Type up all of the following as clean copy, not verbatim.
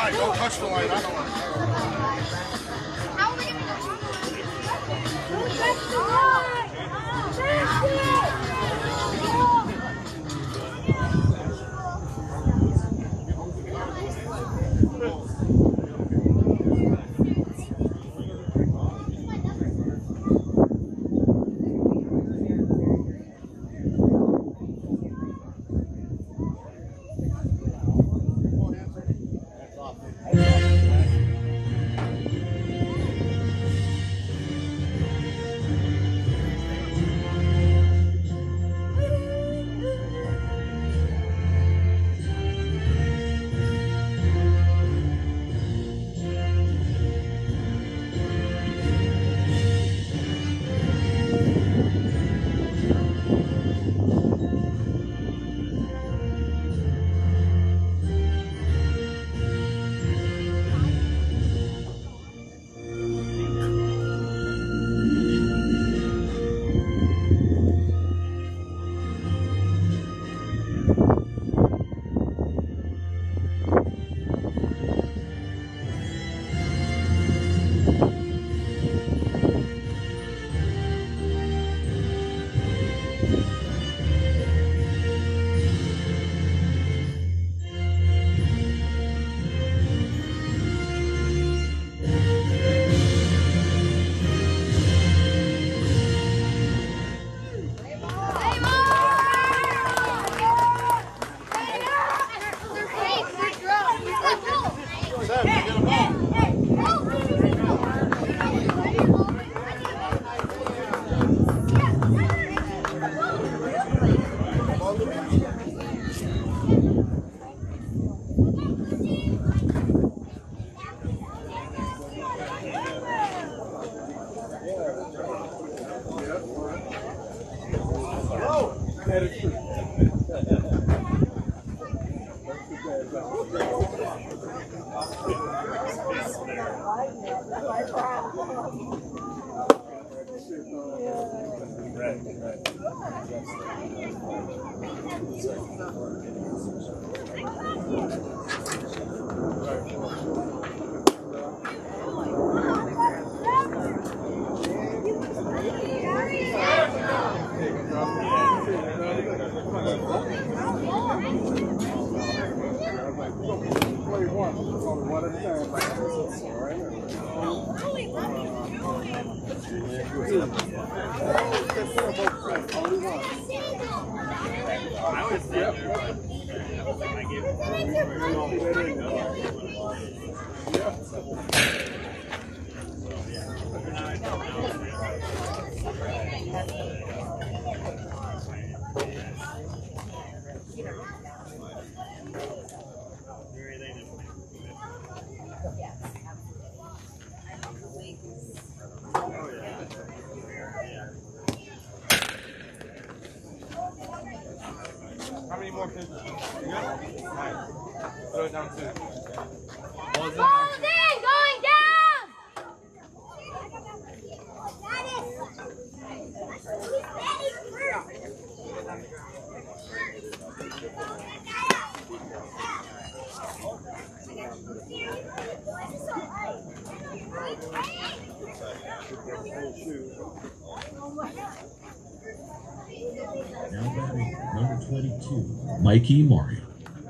line. Don't touch the line. I don't want to. How are we going to touch the line? How many more pitches? You good? Nice. Throw it down two. Ball's in, Going down! Now batting number 22, Mikey Mario.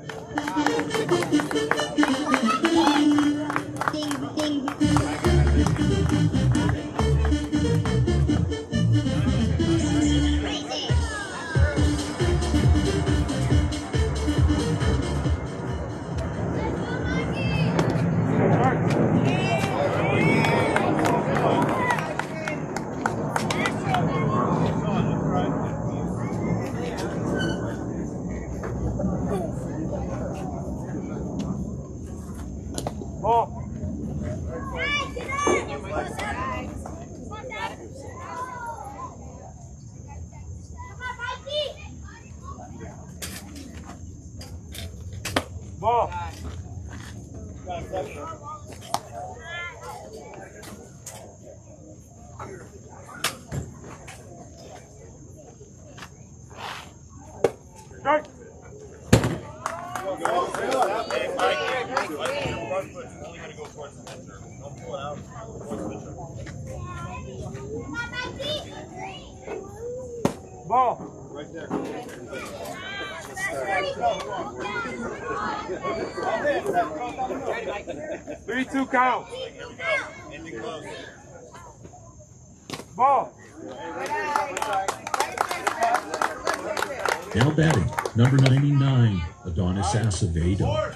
Ball. Strike. Ball. Right there. 3-2 count. Ball. Now batting, number 99, Adonis Acevedo.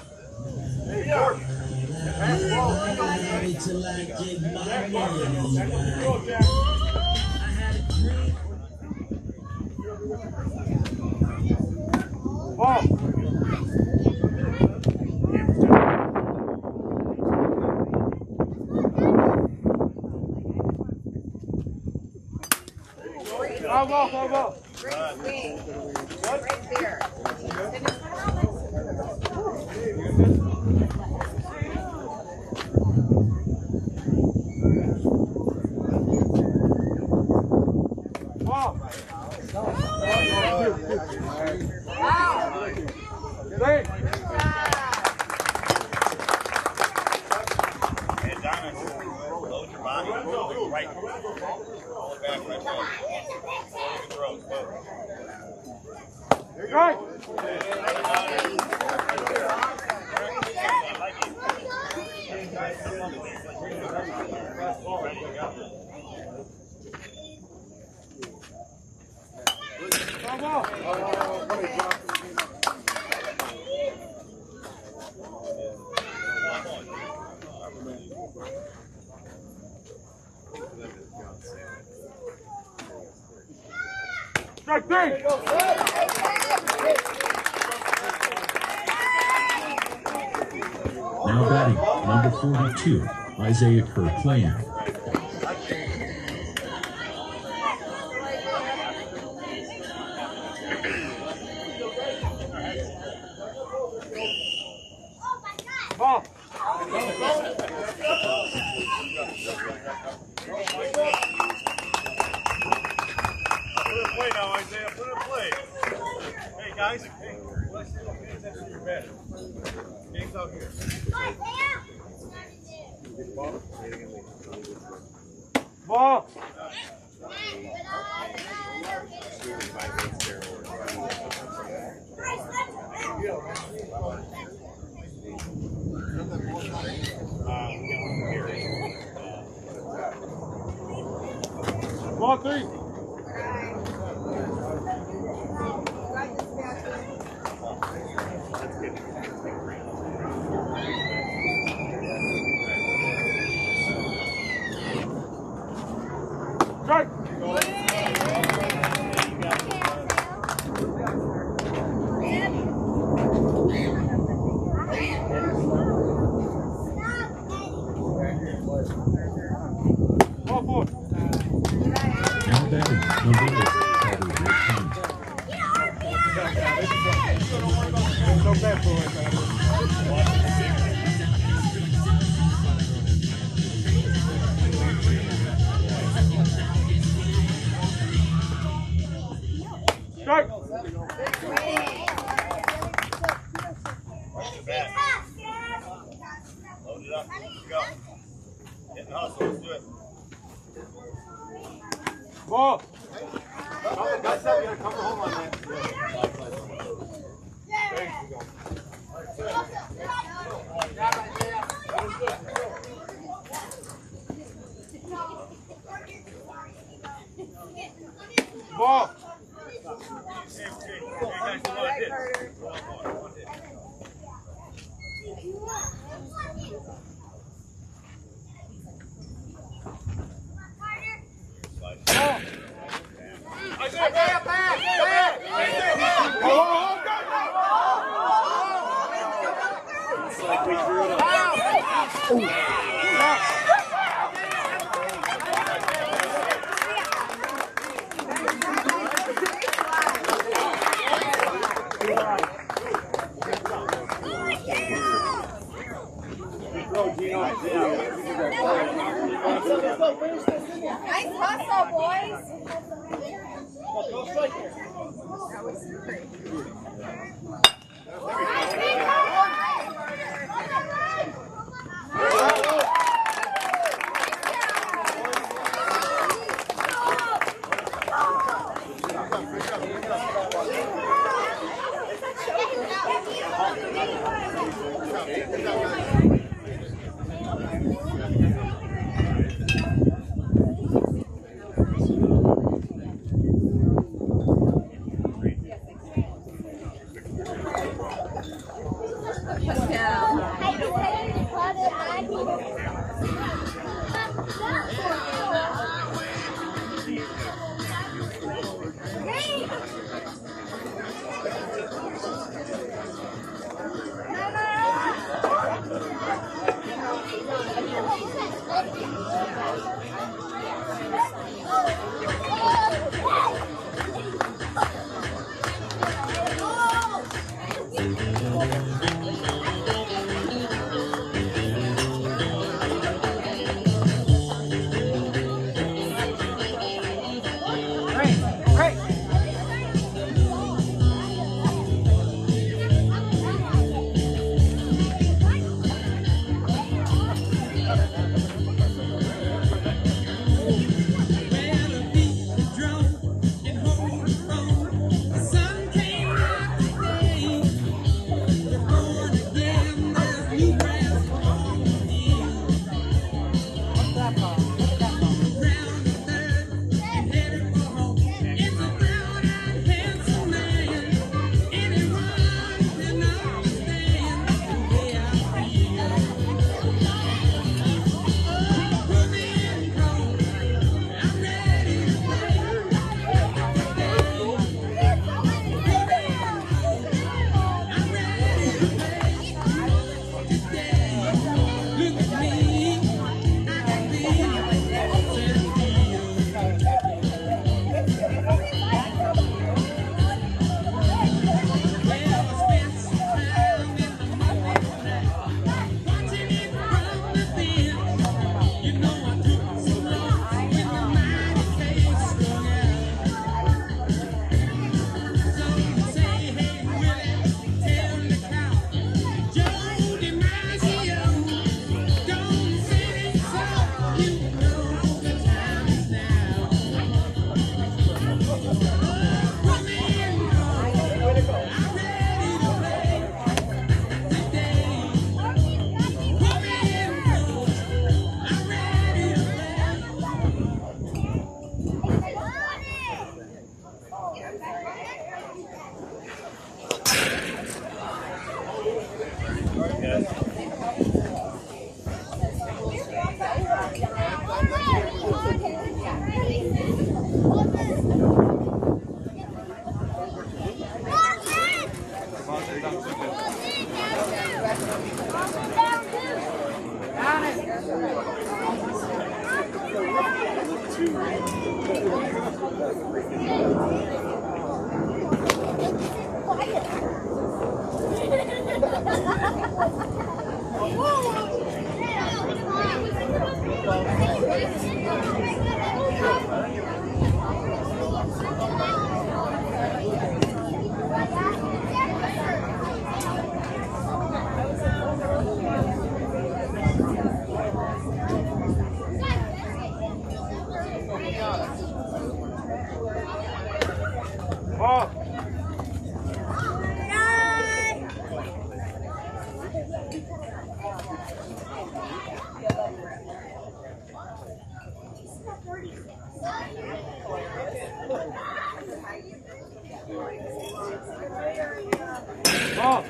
Ball. Ball. Great swing. Right there. Ball. Wow. Great. Hey, Diamond, load your body. Right. Roll it back, right back. Throw. Right. Ball. Strike 3. Now batting, number 42, Isaiah Kirkland. Ball. Put it in play now, Isaiah. Put it in play. Hey, guys. Hey, let's pay attention to your bed. Game's out here. Ball. Ball 3. Strike. Ball 4. Now batting, number 8, Carter Whitman. No bad for it. Strike. Watch your back. Load it up. Let's go. Hit the hustle. Let's do it. Ball. Ball. Hey, guys, come on, hit. One hit. Isaiah, Nice hustle, boys. That was great. Ball. Ball.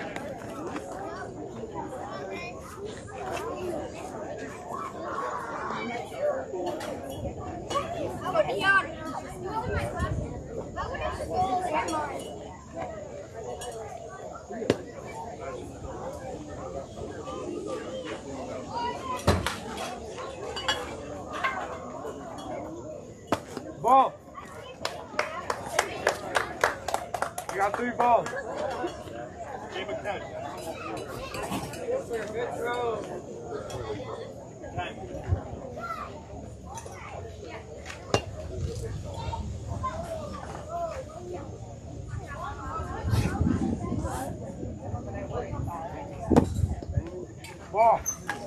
Ball. You got 3 balls. Game of 10. Good throw. 10. Ball.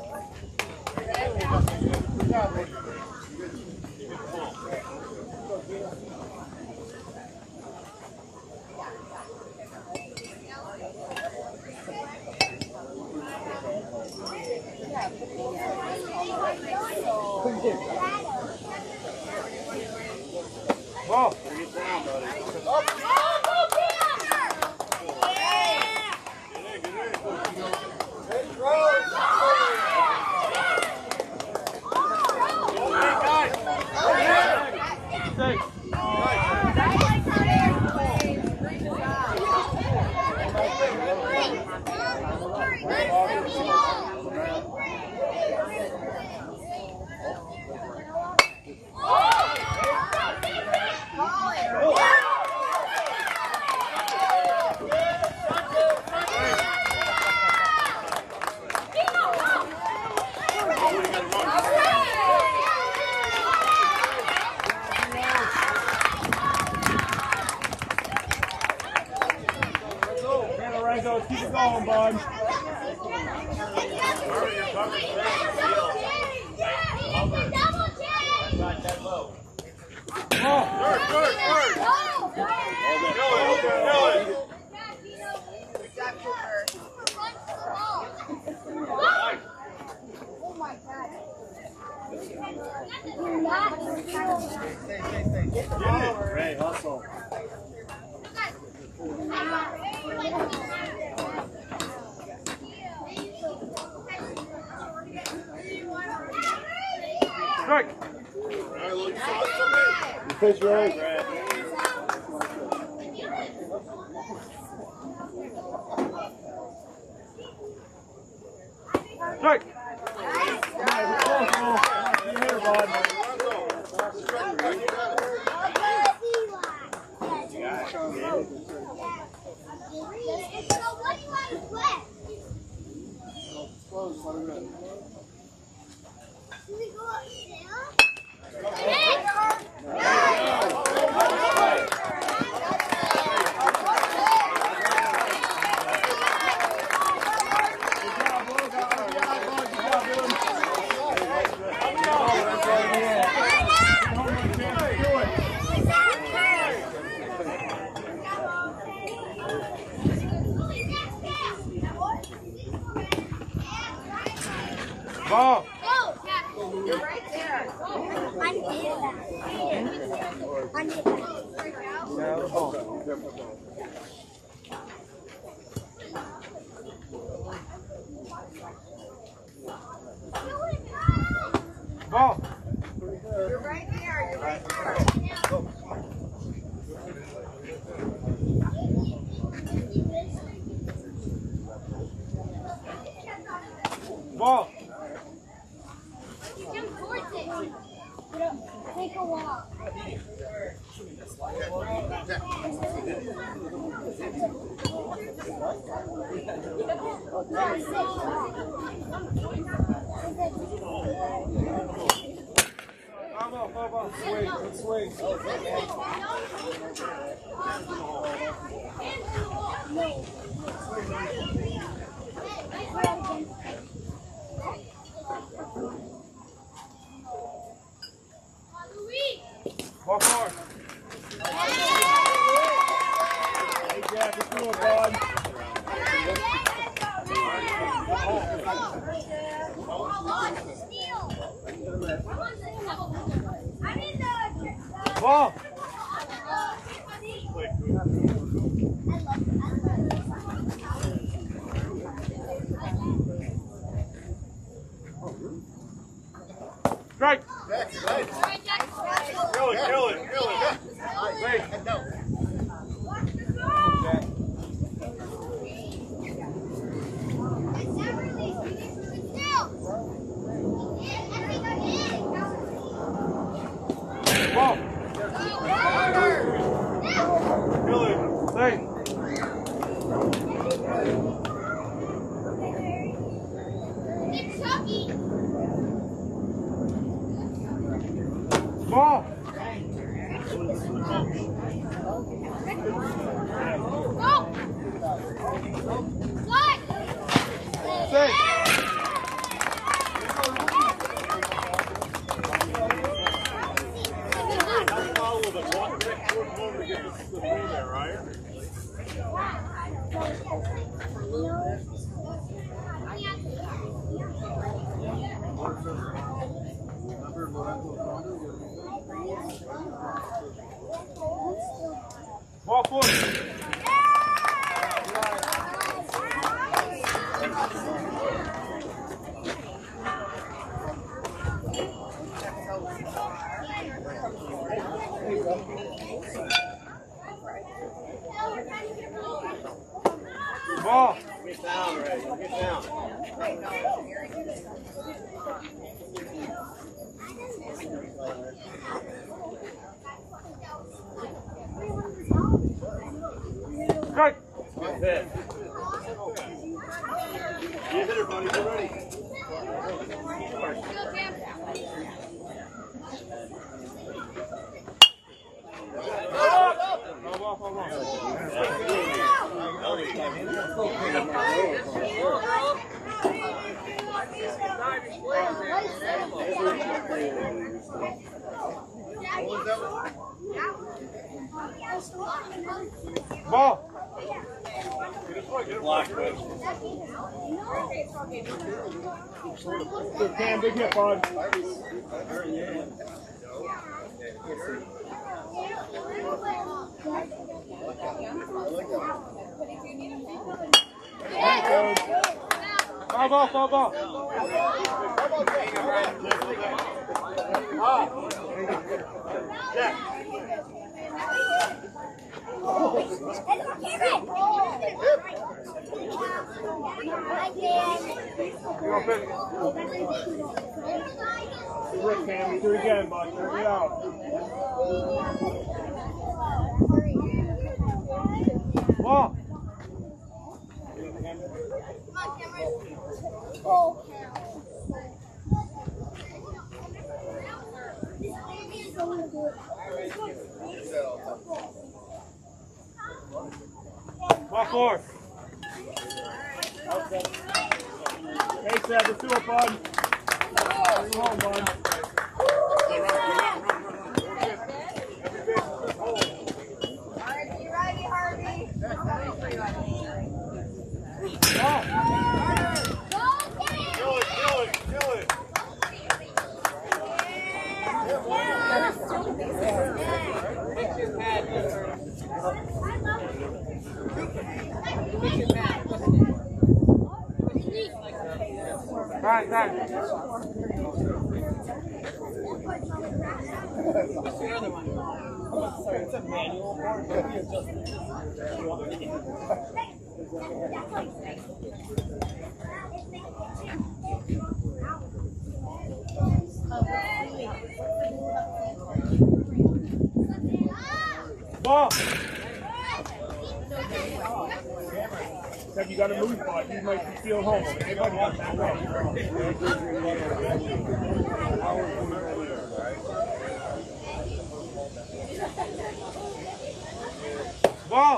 Ball. Keep it going, bud. Ray, hustle. Strike. You pitch right. Strike. Ball. You're right there. I need that. Ball. You're right there. You're right there. Ball. Jump towards it. Take a walk. Swing, good swing. Ball forward. Hey, Jack, let's do it, bud. Ball. Strike. Kill it, kill it, kill it. Wait. Ball. Kill it. Wait. Ball. Stay. Follow the walk back toward home to get the through there, right? Ball forward. Ball. Get down, Ray. Get down. Strike. Hit. You hit her, buddy. Get ready. Ball. Block, Ray. Good Cam, big hit, bud. Foul ball, foul ball. Yeah. Good Cam, do it again, bud. Turn it out. Ball. Ball forward. Hey, Seb, let's do it, bud. Bring him home, bud. You ready, Harvey? Ball. Kill it, kill it, kill it. Right. It's a manual board, but we adjusted. Ball. Except you got to move, bud. You might be still home. Everybody got that way. Ball.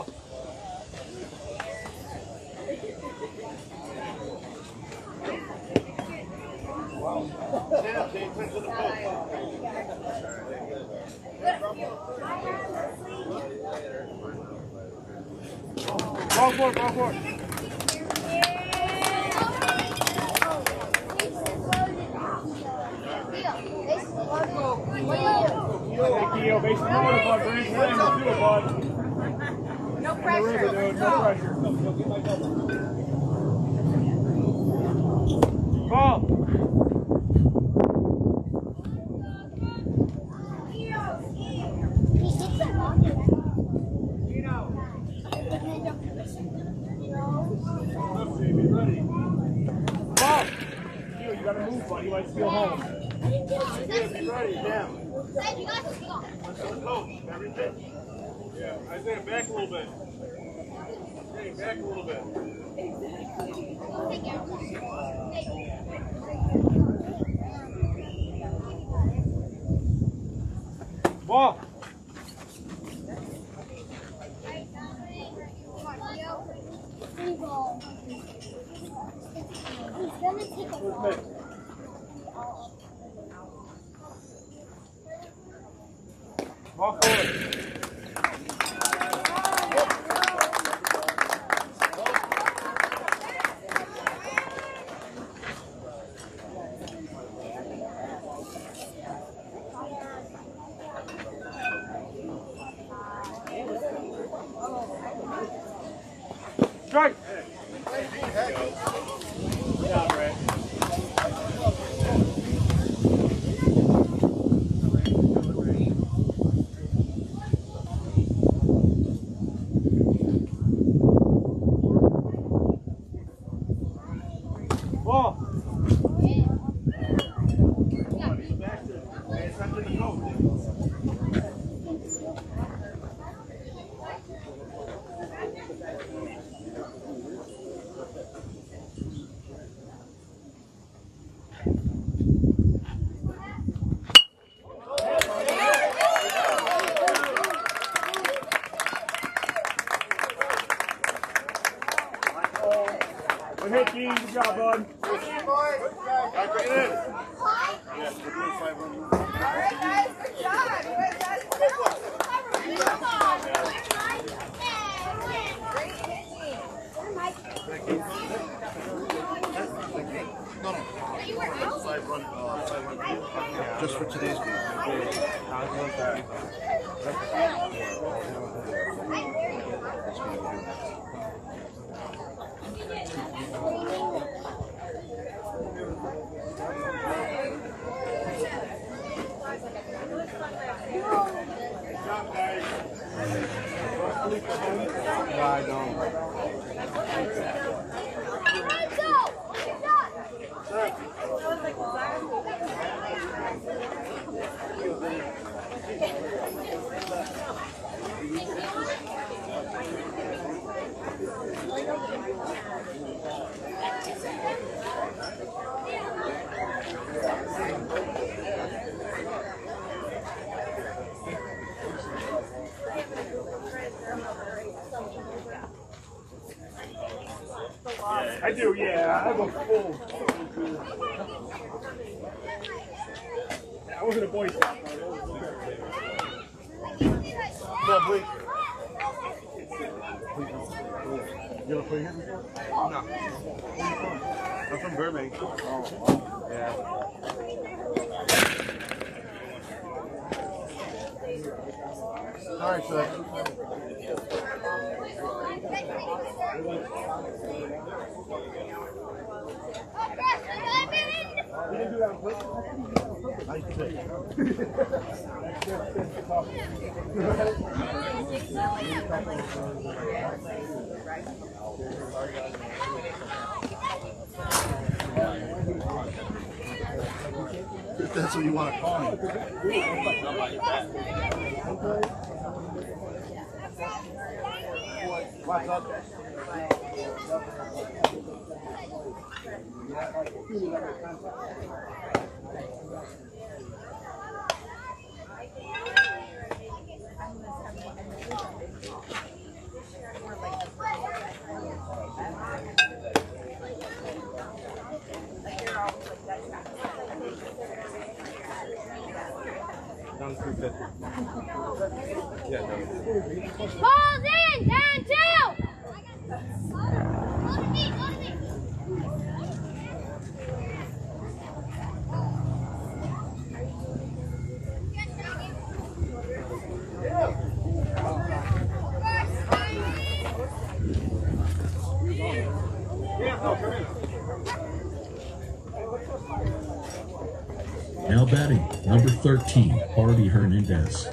Ball forward, ball forward. Keo, base loaded, bud. Grand slam, let's do it, bud. No In the pressure. river, dude. No pressure. Ball. Ball. Keo, you got to move, bud. You might steal home. Ready, down. Coach, everything. Yeah, Isaiah, back a little bit. Hey, back a little bit. Ball. He's gonna take a ball. Ball forward. Strike. Good job, Brad. Ball. Good hit, Dean. Good job, bud. All right, guys. Good job. You guys got it. Just for today's game. I do, yeah. I have a full. I wasn't a Boy Scout. Come on, Blake. You ever play here before? No. I'm from Burbank. Yeah. All right, so. We didn't do that on purpose. Nice pick. If that's what you want to call me. What's up? Down to 250. Yeah, no. Balls in! Down two! Go to me! Now batting, number 13, Hardy Hernandez.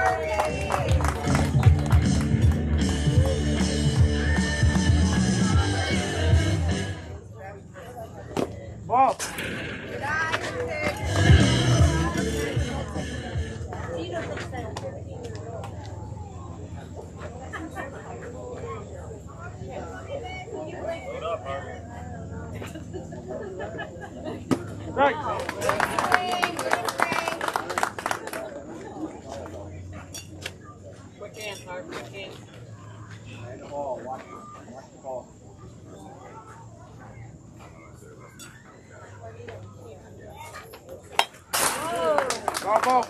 Ball. Right. Quick hands, Mark. Quick hands. And the ball. Watch the ball. Ball.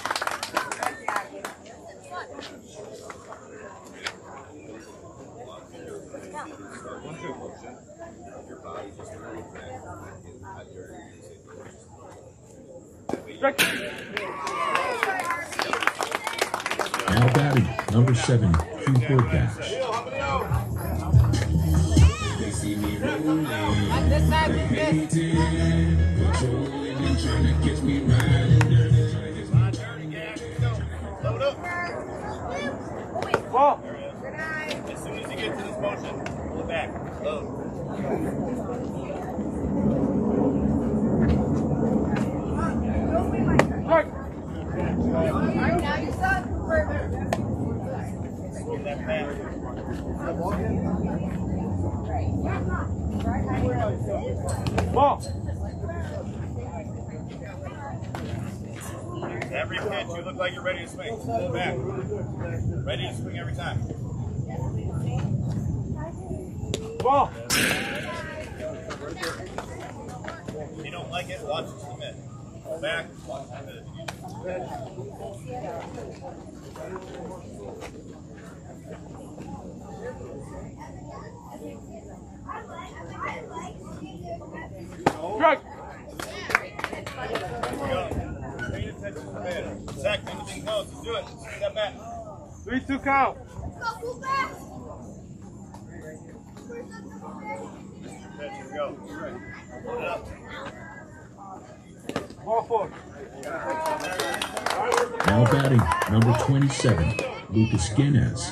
Now batting, number 7, Cooper Dash. They see me rolling, On this side, move this. controlling and trying to catch me riding dirty, trying to My turn, Gash. Load up. Ball. As soon as you get to this motion, pull it back. Load. Right. Alright, now you suck. Perfect. Pull that back. Ball. Every pitch, you look like you're ready to swing. Pull it back. Ready to swing every time. Ball. If you don't like it, watch it submit. Pull back. Watch it submit. Right. Pay attention to the batter. Zach, anything goes. Let's do it. Step back. 3-2 count. Pitch, here we go. Hold it up. Ball forward. Now batting, number 27, Lucas Guinness.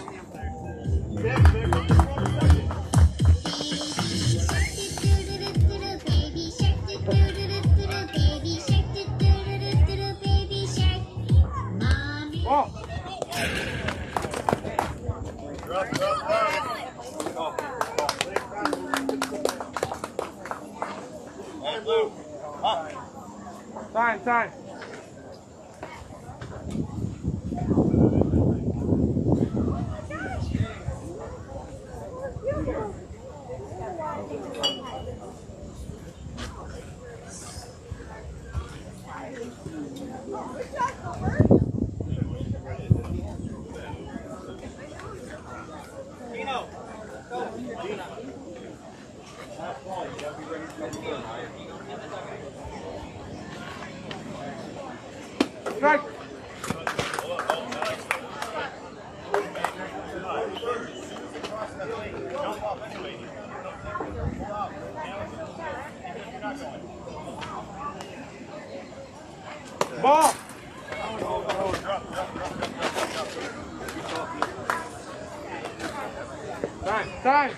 Ball. Drop. Hey, Blue. Up. Time. Right. Jump off anyway. Pull off. Even if you're not going. Ball. Drop. Time.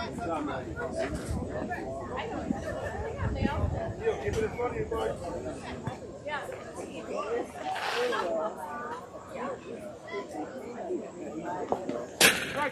Keep it in front of you, bud. Strike.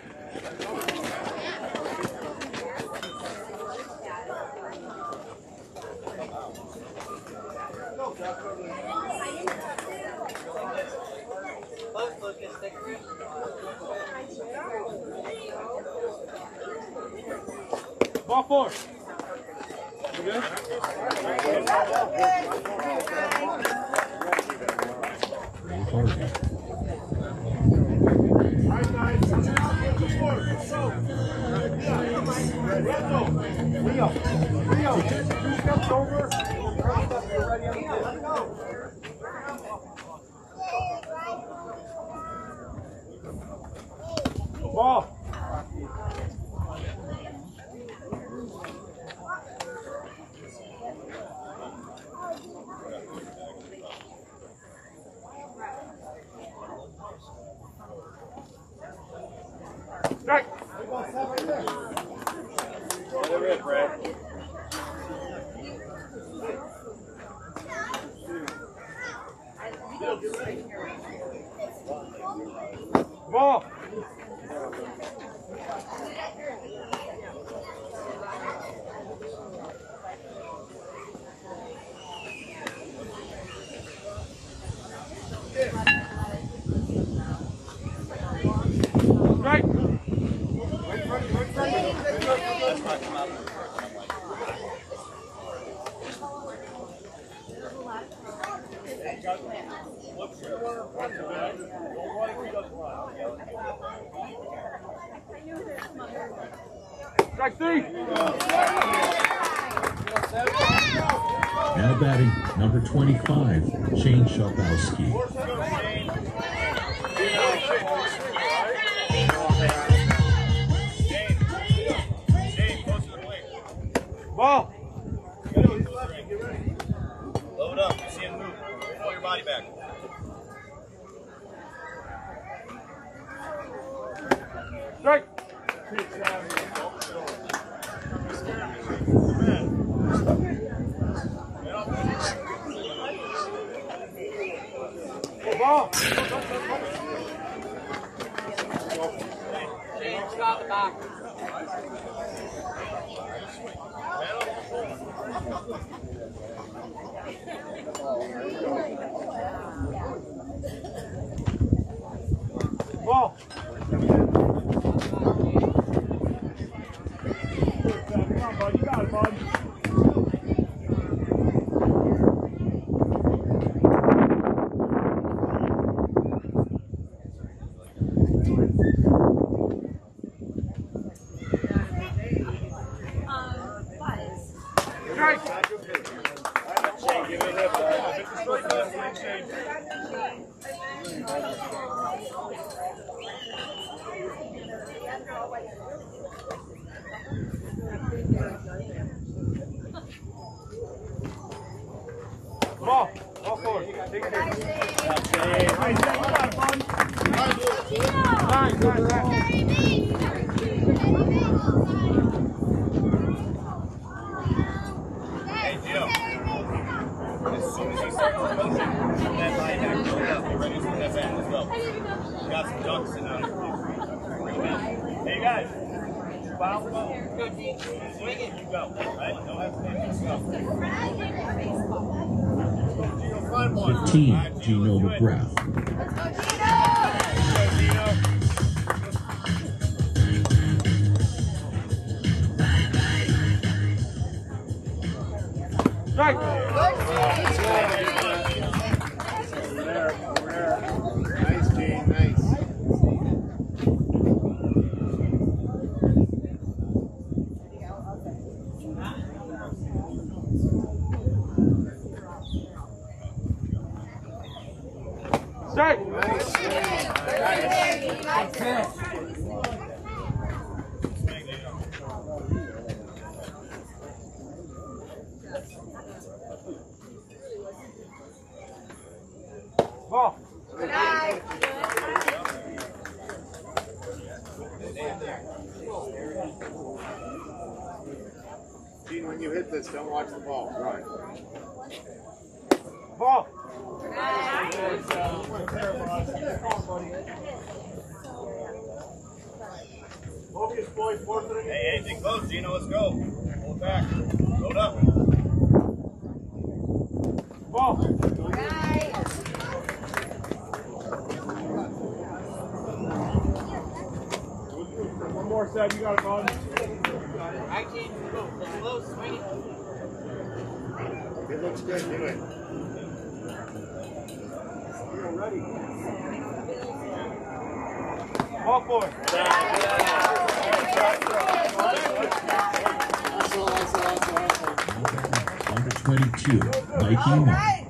Ball four. You good? Ray Harvey. All right, guys. Get the board. Let's go. Leo, two steps over. First step, you're ready on the field. Let's go. Ball. Strike. Let it rip, Brad. Ball. Strike. Strike three. Now batting, number 25, Shane Shalbowski. Ball. Load up. You see him move. Pull your body back. Strike. Ball. Ball. Come on, bud. You got it, bud. Strike. Shane, give it a rip, bud. If it's a strike, that's Shane. Ball. Ball forward. Take it in. Hey, Shane, you got it, bud. Nine, nine, nine. Hey, Gio. As soon as he starts to motion, that line back, load up. Get ready to swing that back. Let's go. We got some ducks in out here. Hey, guys. Foul, go. Go, G. Swing it. You go. Right? No hesitation. Go. Gio, find one. 15, Gino McGrath. Go, Gino. Strike. Nice, Gene. Nice. Strike. Ball. Gene, when you hit this, don't watch the ball. Right. Ball. Hey, anything close, Gino, let's go. Hold back. Load up. Ball. One more set, you got it, bud. It looks good, do it. Ball four. Number 22, Mikey All Moore. right,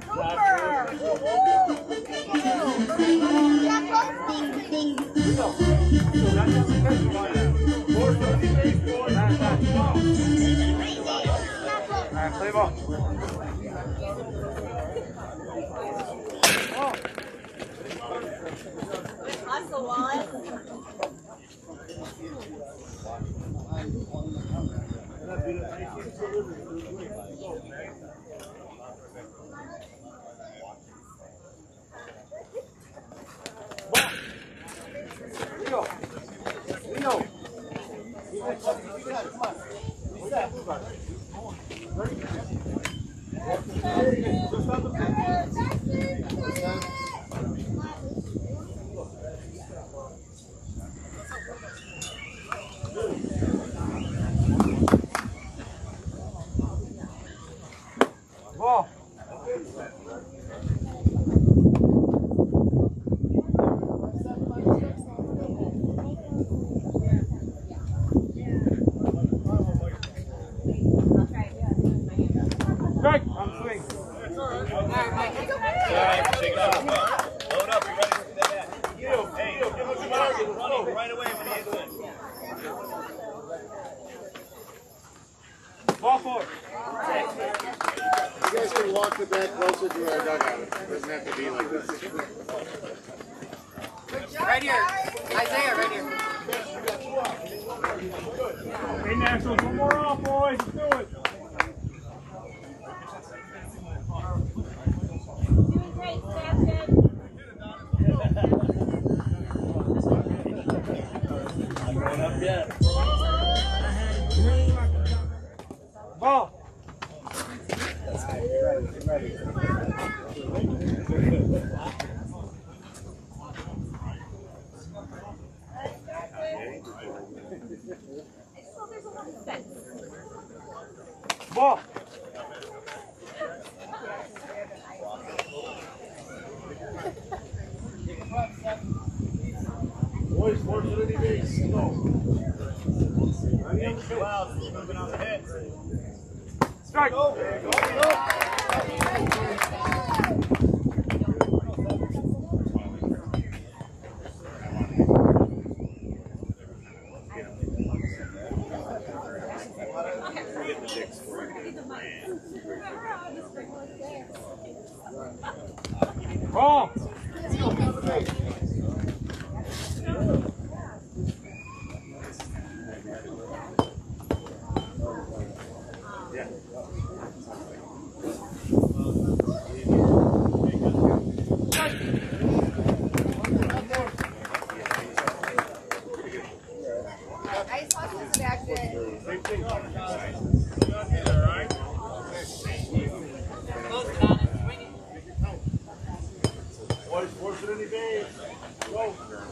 Alright, play ball. Hustle, Wallace. Leo. Leo. Ball. Strike. On swing. Shake it out. Load up. You ready to do that? Hey, running right away when he hits it. Ball four. You guys can walk the bat closer to our dugout. It doesn't have to be like this. Right here. Isaiah, right here. Hey, Nationals, one more off, boys. Let's do it. Doing great, Sebastian. Ball. Ball. Boys, force it any base. Go. Hey, chill out. Moving on the hits. Strike. Ball. Ice hockey is an accident. Boys, force it any base. Go.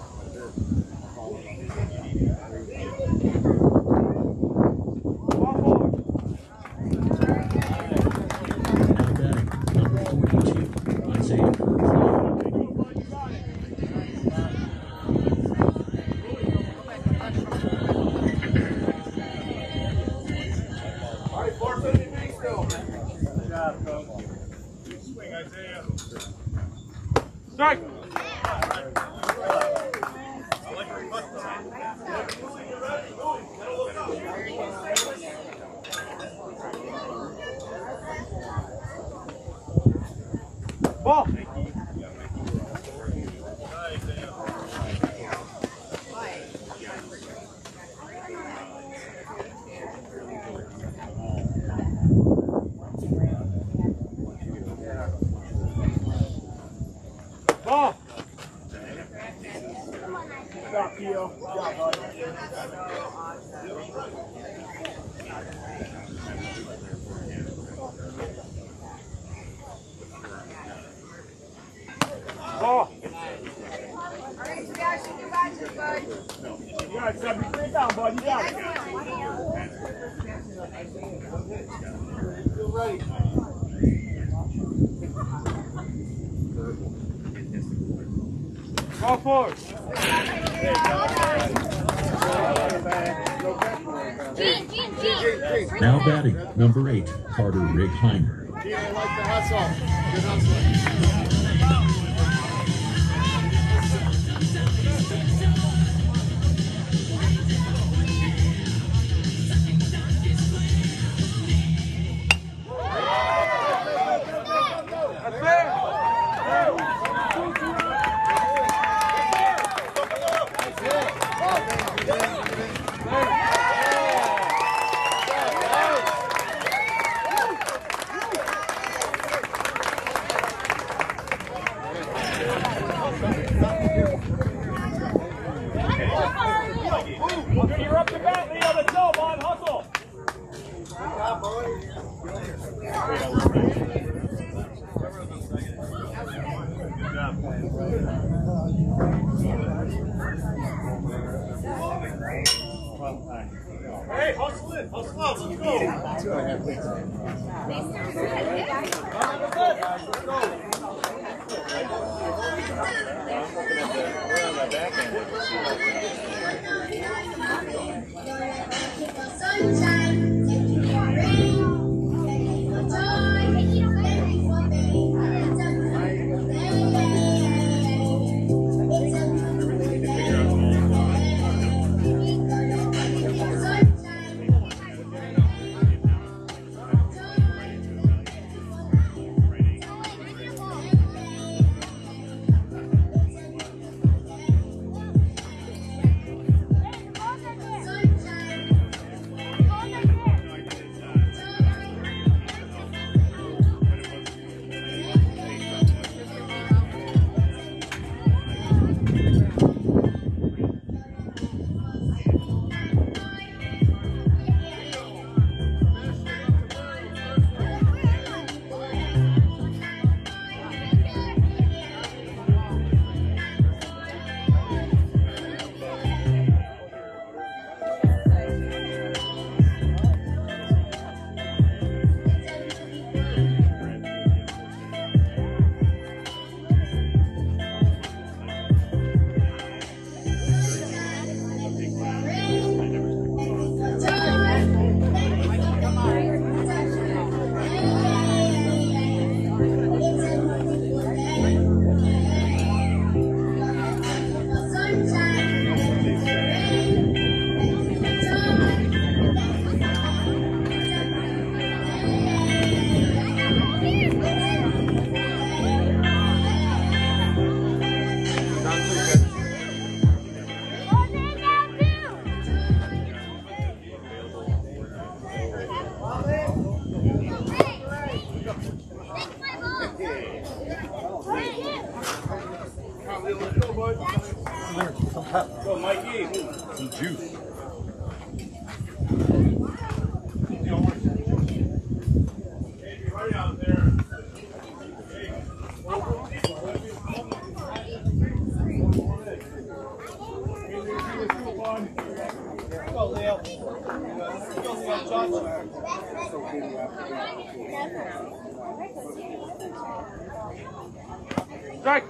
Ball four. Now batting, number 42, Isaiah Kirkland. All right, force it any base still. Strike. Ball. Go forward. Now batting, number 8, Carter Righeimer. I like the hustle. Good hustle. Okay, you're up to bat, Leo. Let's go, Bond. Hustle. Hey, hustle in. Hustle out. Let's go. Sunshine, taking your rain, taking your joy, waiting for me. It's a beautiful day. It's a beautiful day. Sunshine. Go, Mikey. Some juice. Right out there. Go, Leo. Go, Leo. Johnson. Strike.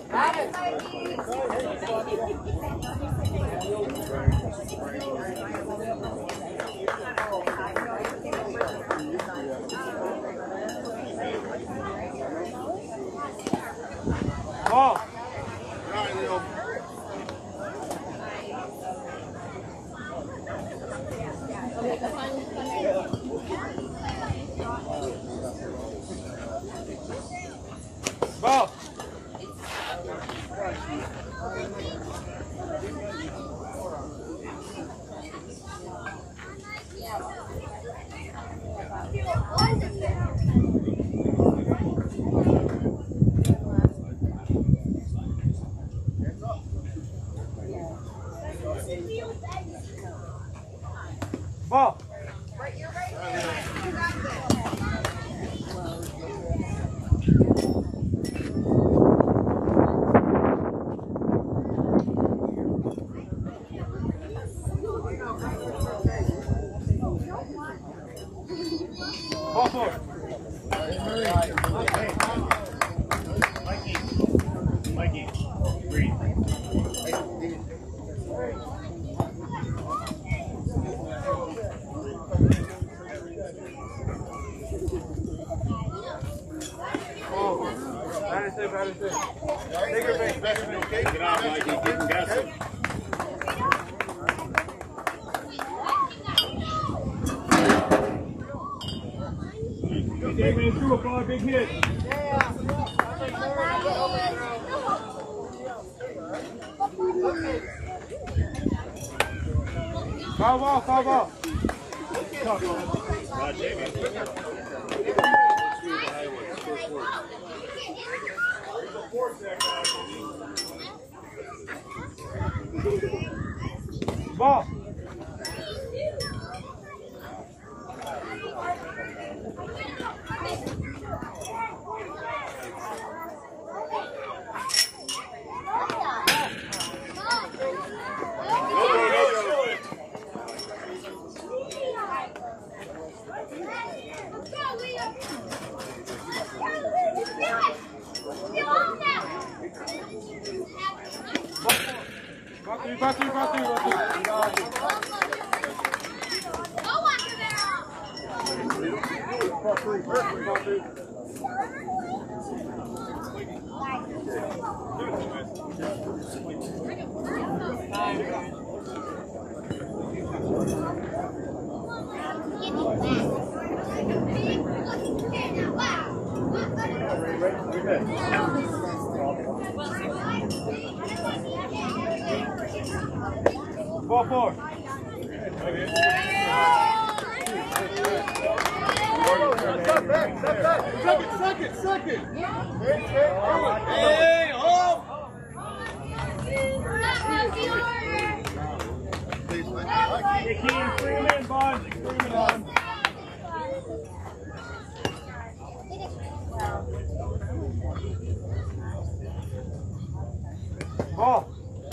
Ball. All right, Leo. Ball. Ball. Right, you're right there. You got this. Ball four. Mikey, breathe. Batter safe. Take your base, okay? Get out, Mikey. Keep him guessing. David in through a ball, big hit. Foul ball. Ball. Back three. Ball four. Second. Hey, home. Hey, Keane, bring him in, Bond. Bring him on. Ball.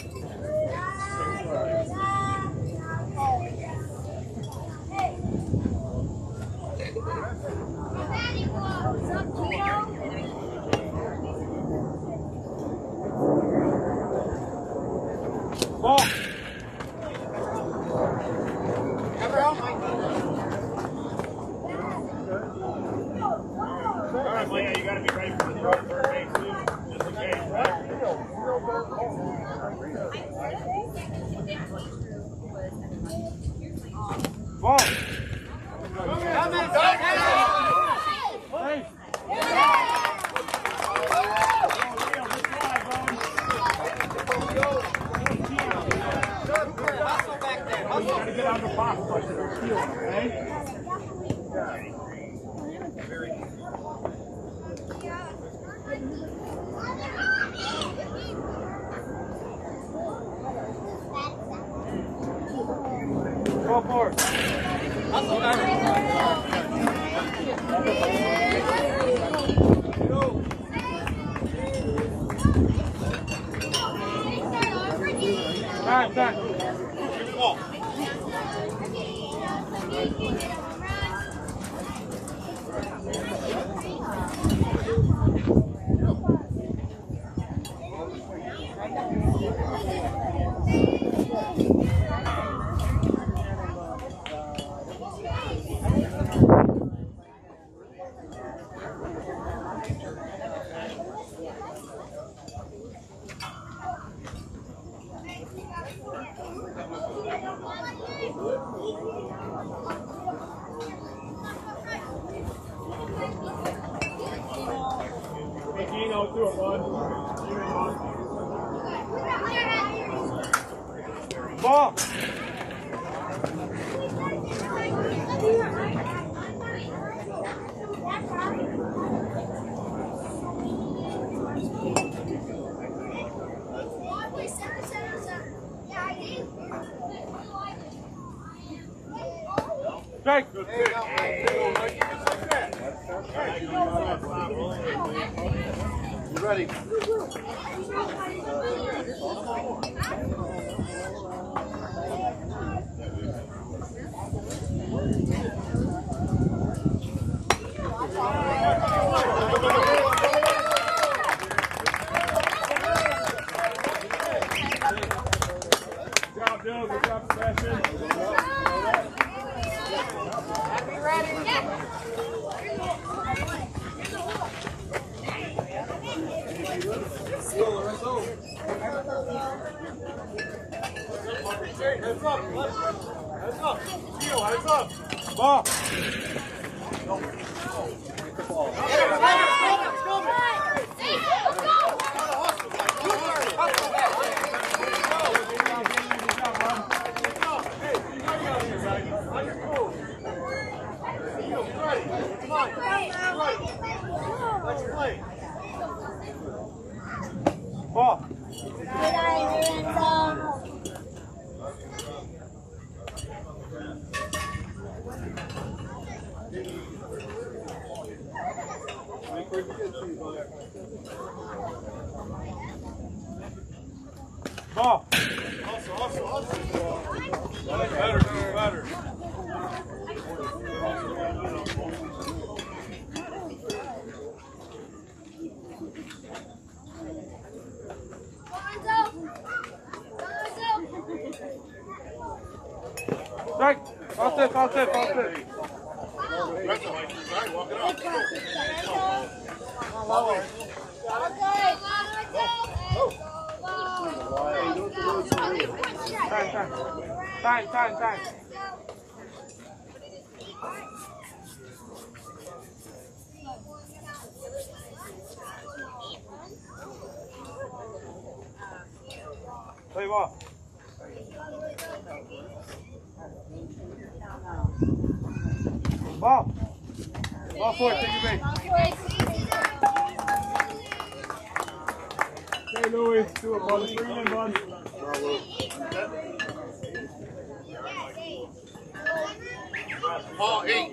Ball. All right, Maya, you got to be ready for the third base, too. Just in case, right? Ball. Get out of the box, okay? Go for it. Time. Hey, Keane, I'll do it, Bond. Ball. Strike. You ready? Ball. Ball. Ball. Better. Strike. Off it. Right, walk it up. Time. Play ball. Ball for it, take your base. Hey, Louis, do it, bud. Bring it in, bud. Paul, 8.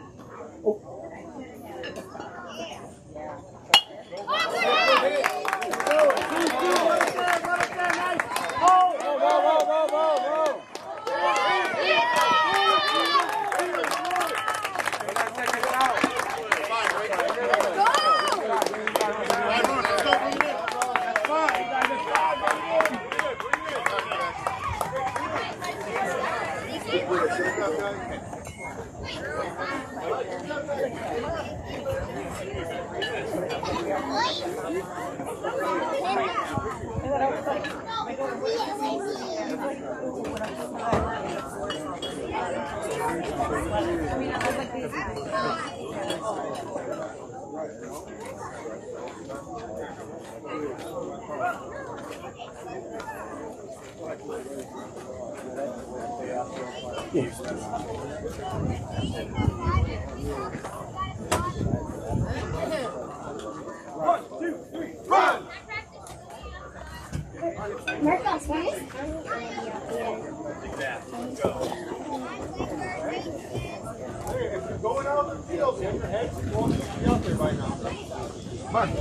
Going out of the field, man. Your head's supposed to be out there by now. Come on.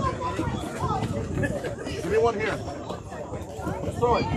Give me one here. Throw it.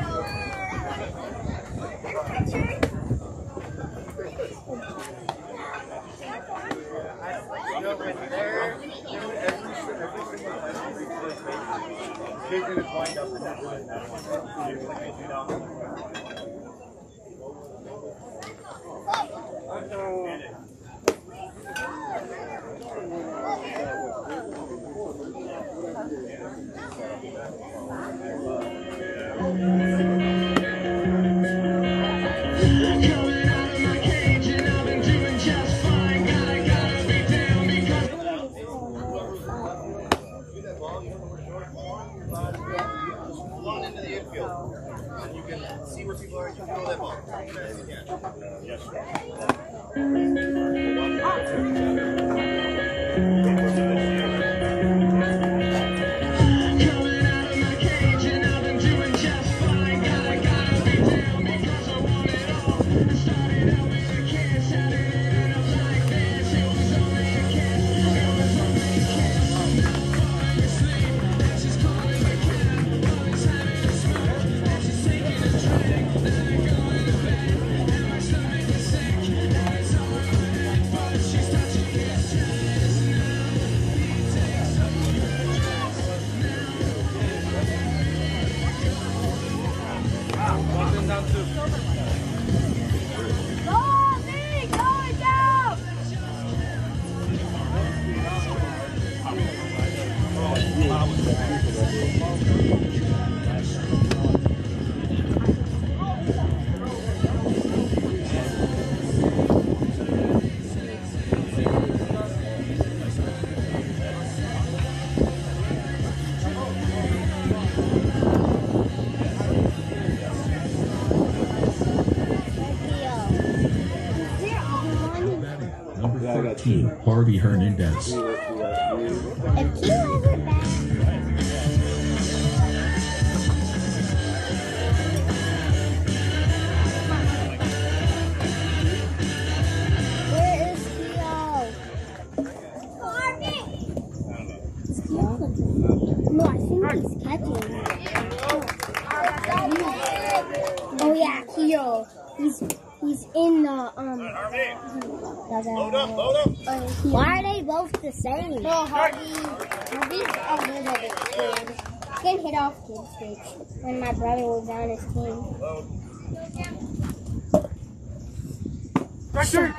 Run into the infield. And you can see where people are. You can throw that ball. Yes, number 13, Harvey Hernandez. If he wasn't bad. Where is Theo? No, I think he's catching. Oh yeah, Theo. He's in the Load up, load up. Why are they both the same? No, Harvey's a little bit scared. Getting hit off kid stage when my brother was on his team. Richard!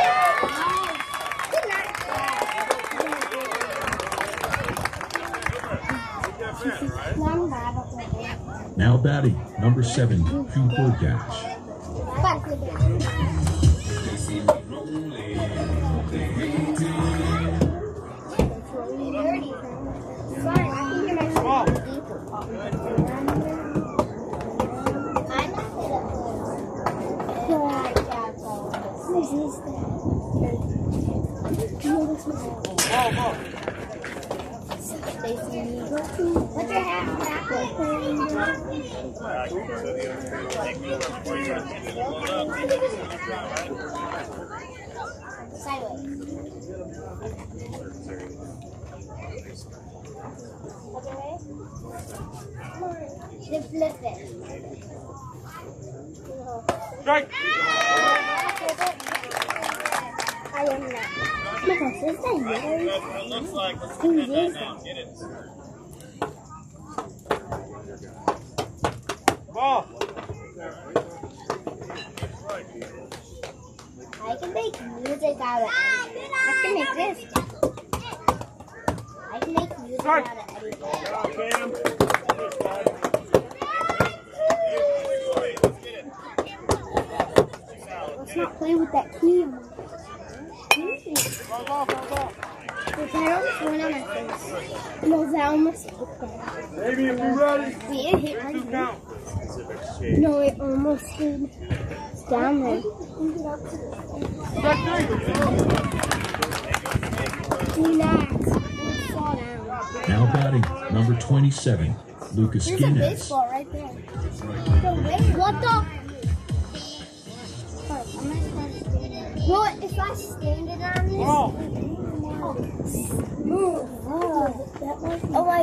Now batting, number 7, Cooper Dash. What's your hat sideways. Then flip it. Strike! I am not. My gosh, is that yellow? It looks like, let's get that now. Get it. Ball! I can make music out of anything. I can make this. I can make music out of anything. Cam. Let's not play with that key. That almost went on my face. No, that almost hit that. Maybe if you're ready. Wait, it hit my face. Count. No, it almost hit. It's down there. Strike 3. Relax. It fall down. Now batting, number 27, Lucas There's a Guinness. baseball right there. What the? Well, if I stand it on this, Ball! move. Oh my.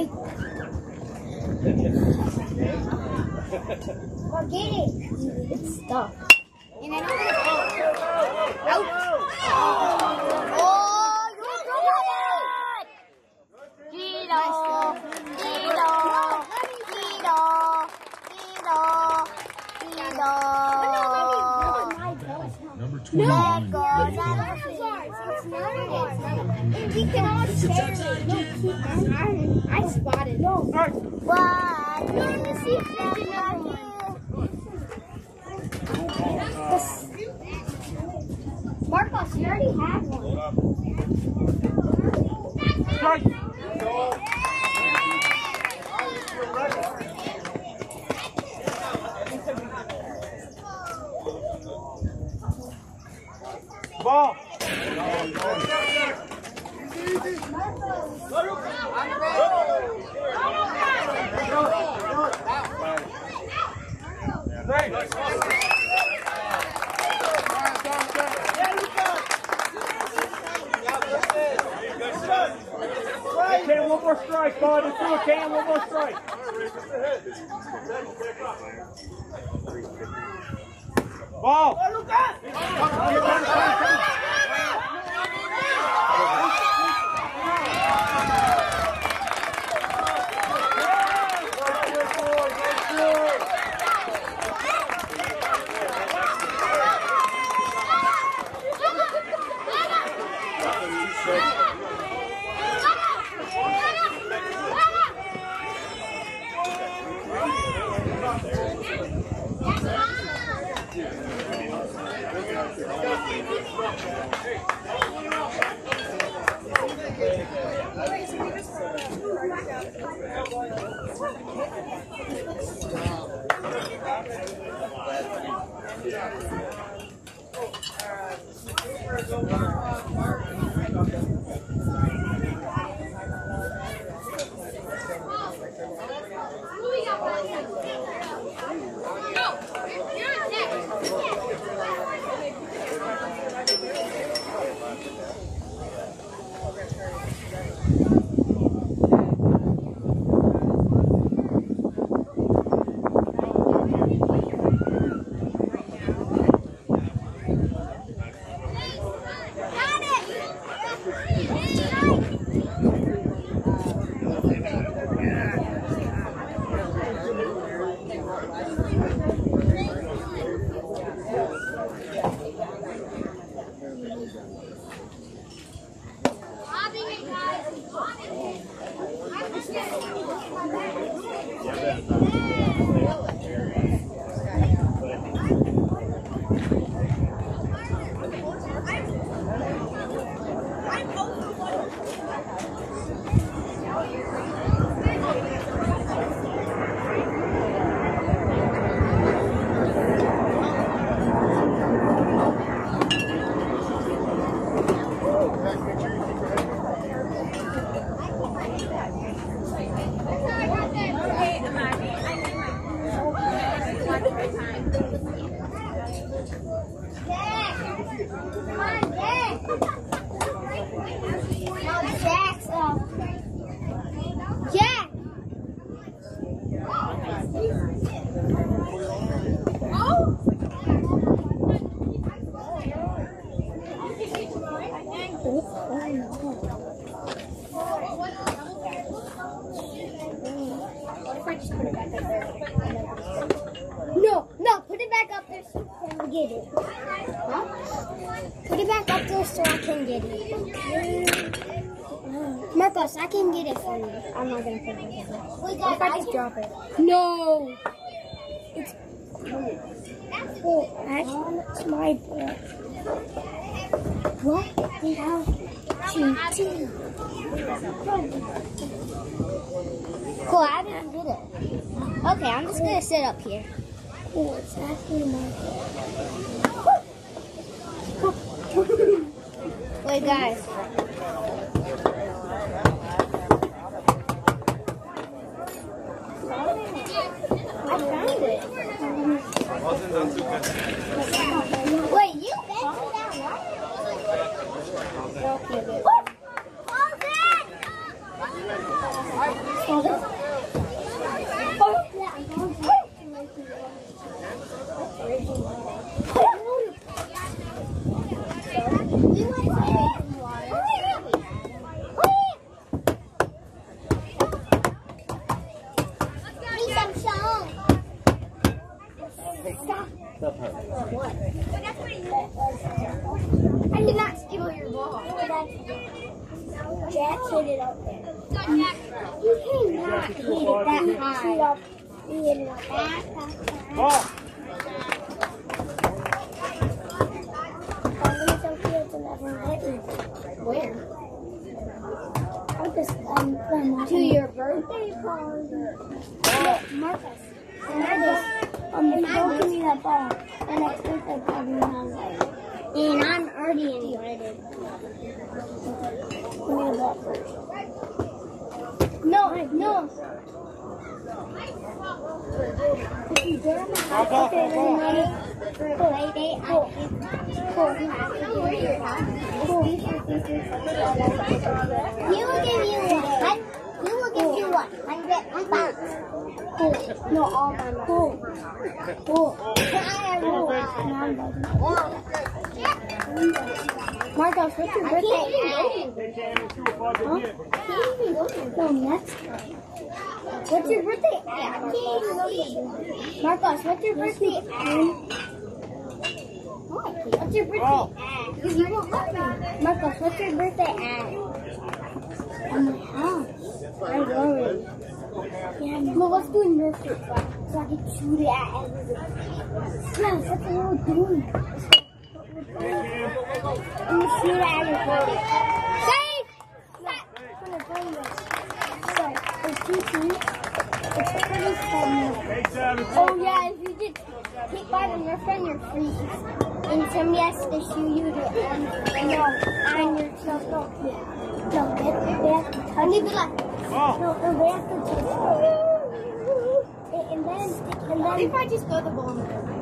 Forget it. It's stuck. And I don't out. Oh, you're doing it! Number 21, Ray Farmer. We can all share it. I spotted. No. What? You're in the seat. Marcos, you already have one. Strike! Ball! Okay, one more strike, bud. Let's do it, Cam. One more strike. Ball! No, put it back up there so I can get it. Huh? Put it back up there so I can get it. Marcos, I can get it for you. I'm not gonna put it back there. Wait, guys, I just drop it. No! It's that's my breath. What? We have cheating. Cool, I didn't get it. Okay, I'm just gonna sit up here. Oh, it's actually my Wait, guys. I found it. Wait, you bent me that long? Okay, good. Hold it! I did not steal your ball. Jack hit it up there. You cannot hit it that high. You hit it up that high. Where? To your birthday party. Marcus. Don't give me that ball. My next birthday party when I'm like. And I'm already invited. Give me the ball first. No. If you go to my house, okay, then play date, Cool. He will give you one. He will give you $100. Cool. No, all my money. Cool. Marcos, what's your birthday? No, next time. What's your birthday? Marcos, what's your birthday? What's your birthday? You won't help me. Marcos, what's your birthday at? Oh my house. I'm worried. Yeah, no, let's do a Nerf it so I can shoot it at everybody. Yeah, that's what we're doing. I'm gonna shoot it at everybody. Safe! So, there's 2 teams. It's pretty fun. Oh yeah, if you just take by the Nerf gun, you're free. and somebody has to shoot you to on yourself. No, they have to touch you. No, they have to touch you. And then if I just throw the ball.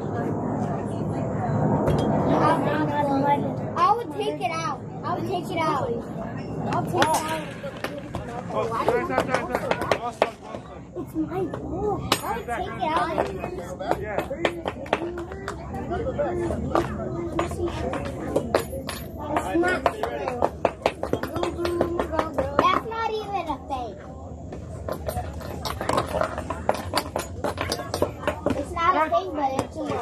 I would take it out. I'll take it out. It's my ball. I'll take it out. That's not true. That's not even a fake. It's not a fake, but it's a lie.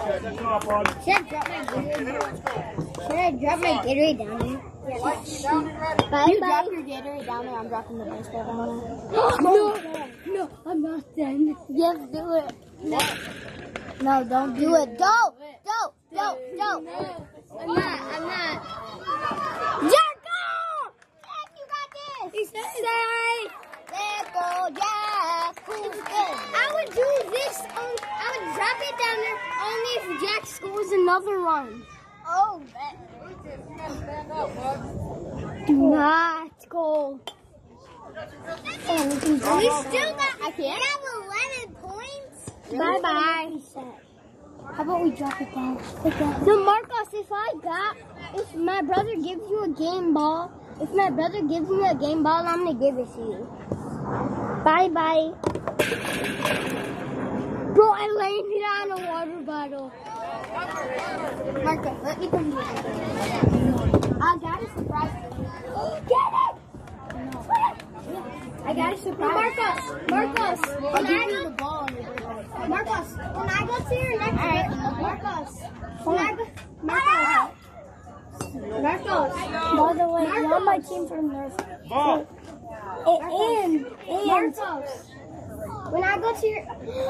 Should I drop my Gatorade down there? You drop your Gatorade down there, I'm dropping the baseball down there. No, I'm not done. Yes, do it. No, don't do it. Don't. I'm not. Jericho! Jack, you got this. He's safe. There go, Jack. Who's good? I would do this. I would drop it down there only if Jack scores another run. Oh, do not go. We still got. I can't. We have 11 points. Bye bye. How about we drop it down? So Marcos, if my brother gives you a game ball, I'm gonna give it to you. Bye bye. Bro, I landed on a water bottle. Marcos, let me come here. I got a surprise for you. Get it! No. I got a surprise. Marcos, I'll give you the ball. Marcos, when I go to your next Marcos. By the way, you're on my team from North. Ball. And Marcos, when I go to your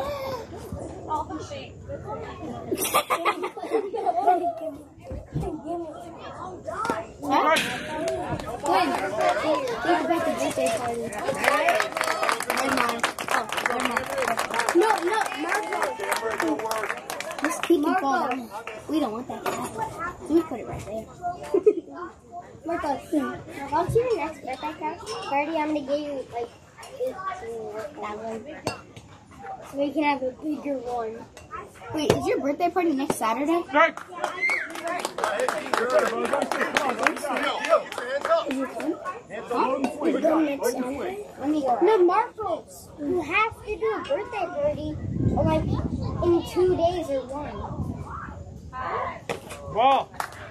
No, Marcos. Just keep it going. We don't want that to happen. So we put it right there. Marcos, I'll see your next birthday party. I'm gonna give you like 15 so we can have a bigger one. Wait, is your birthday party next Saturday? Strike. No, Marcos, you have to do a birthday party like in 2 days or 1. Ball.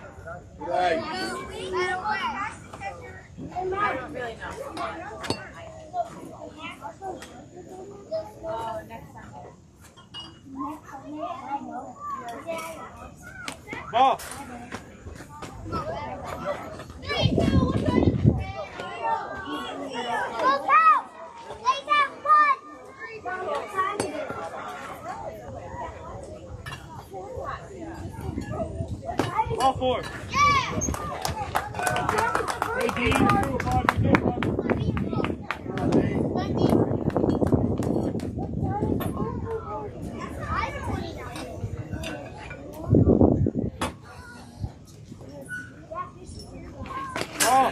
Ball. Ball 4. Hey, Dean. Ball.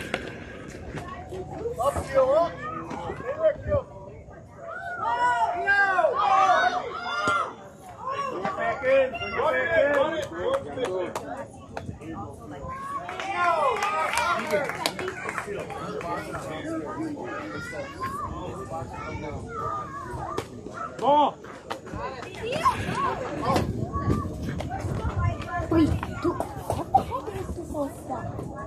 Back in. Ball. Wait, what the heck is this whole stuff?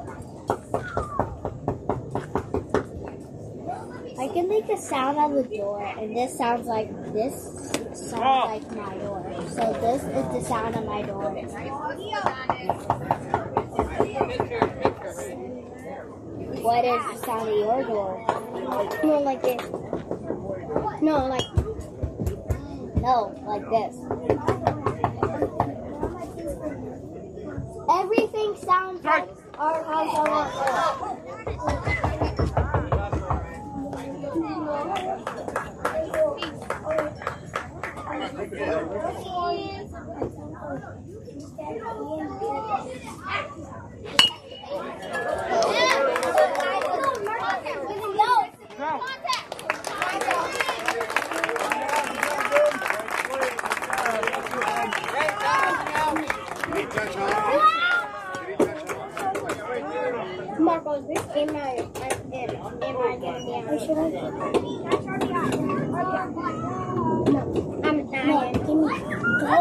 I can make a sound on the door, and this sounds like my door. So this is the sound of my door. What is the sound of your door? No, like this. No, like this. Everything sounds like our house on our door. Marcos, this game am I gonna be on? No, I'm not. Give me. Go.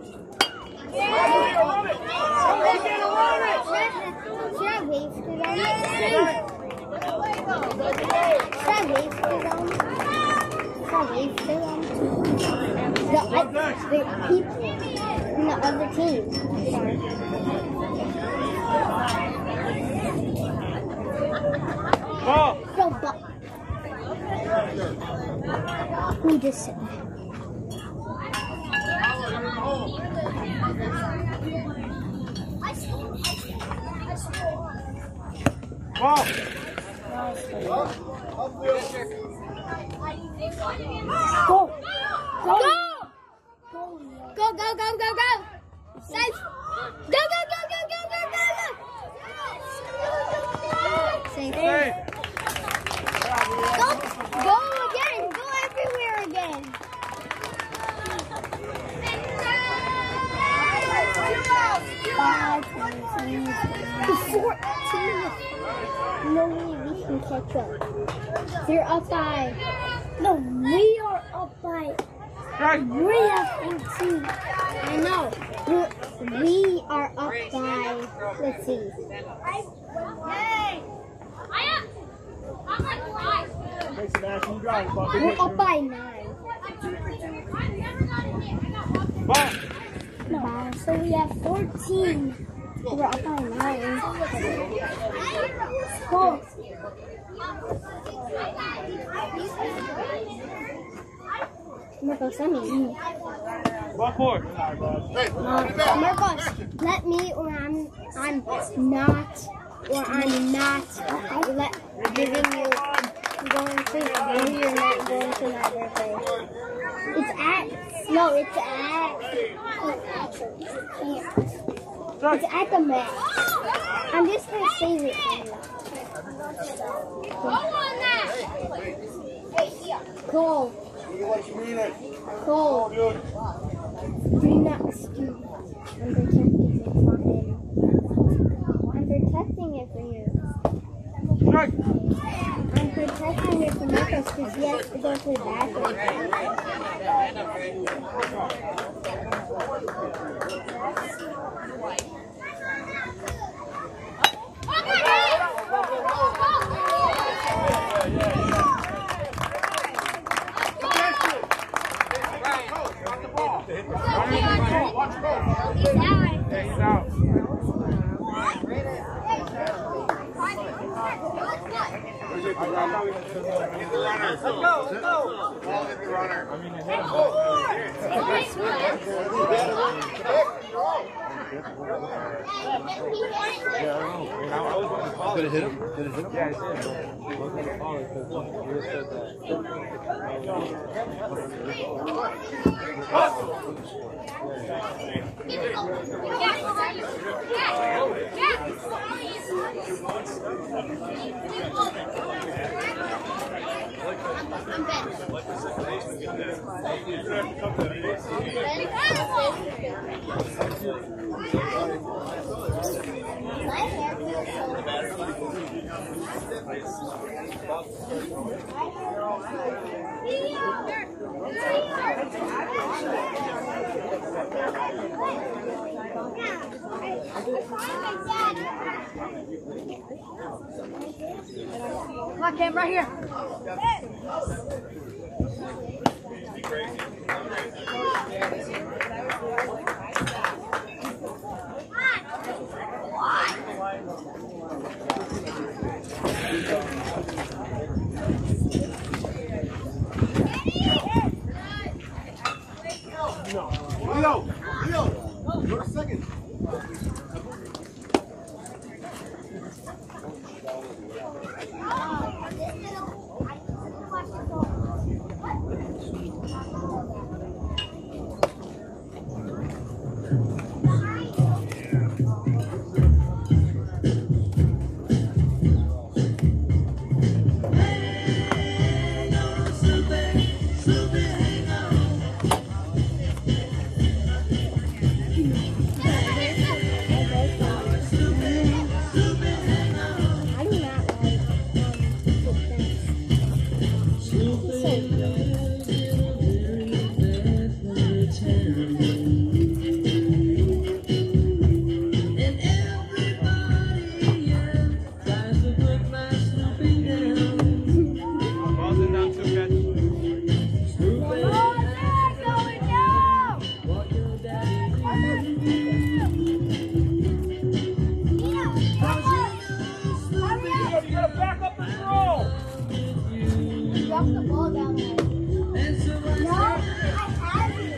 Should I wait for them? The people in the other team. Ball. Go, but who just said that? Ball. Go! Go! Go, go, go, go, go! Safe! Go, go, go, go, go, go, go, go! Safe. Hey. Go! Go again! Go everywhere again! Five, 14. No way we can catch up. You're up by. No, we are up by. We have 18. I know. We are up by. Let's see. Mason Ash, you got it, Ball. We're up by 9. Ball. No, so we have 14. We're up by 9. Go. Marcos, let me. Ball four. Marcos, let me, or I'm not, giving you going to, or you're not going to my birthday. It's at the match. I'm just going to save it for you. Cole. Cole. Do not stoop. I'm protecting it for you. Strike. I'm protecting it for Marcos because he has to go to the bathroom. He's out. Let's go. Ball hit the runner. Did it hit him? Yeah, it did. Come on, Cam, right here. Leo, go to second. Toss the ball down there. No, I have you.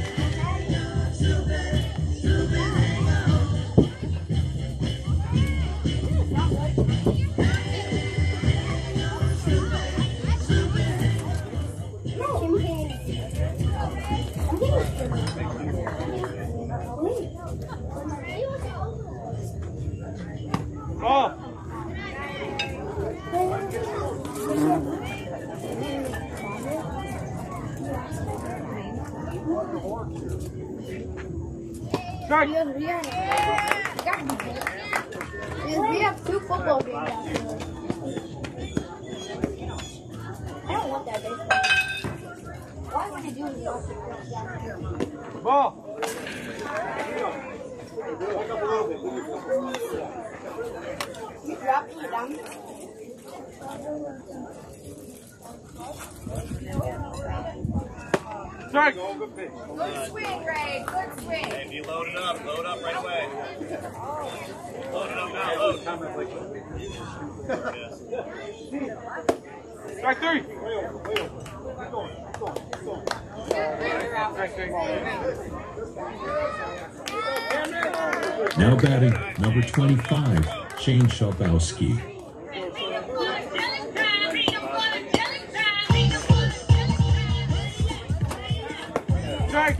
Ball. Strike. We have 2 football games out here. I don't want that baseball. Why would you do this? Ball. You drop it down. Strike. Good swing, Ray. Good swing. Hey, be loaded up. Load up right away. Load it up now. Load. Yes. Strike 3. Now batting, number 25, Shane Shelbowski. Strike.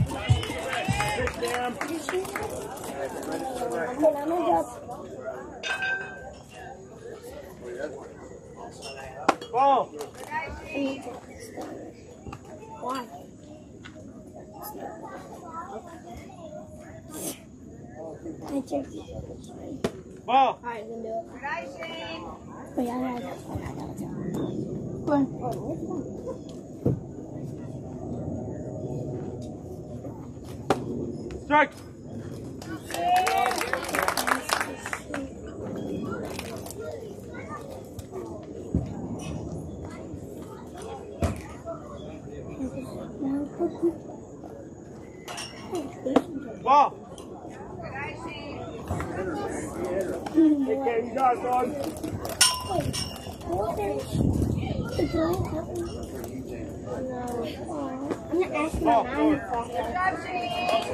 Ball. Why? I checked it. Ball. Alright, then do it. Good eye, Shane. Wait, I gotta Run. Strike. Ball. Good eye, Shane. Okay, you got it, dog. I'm not asking my mom for Good job, Shane.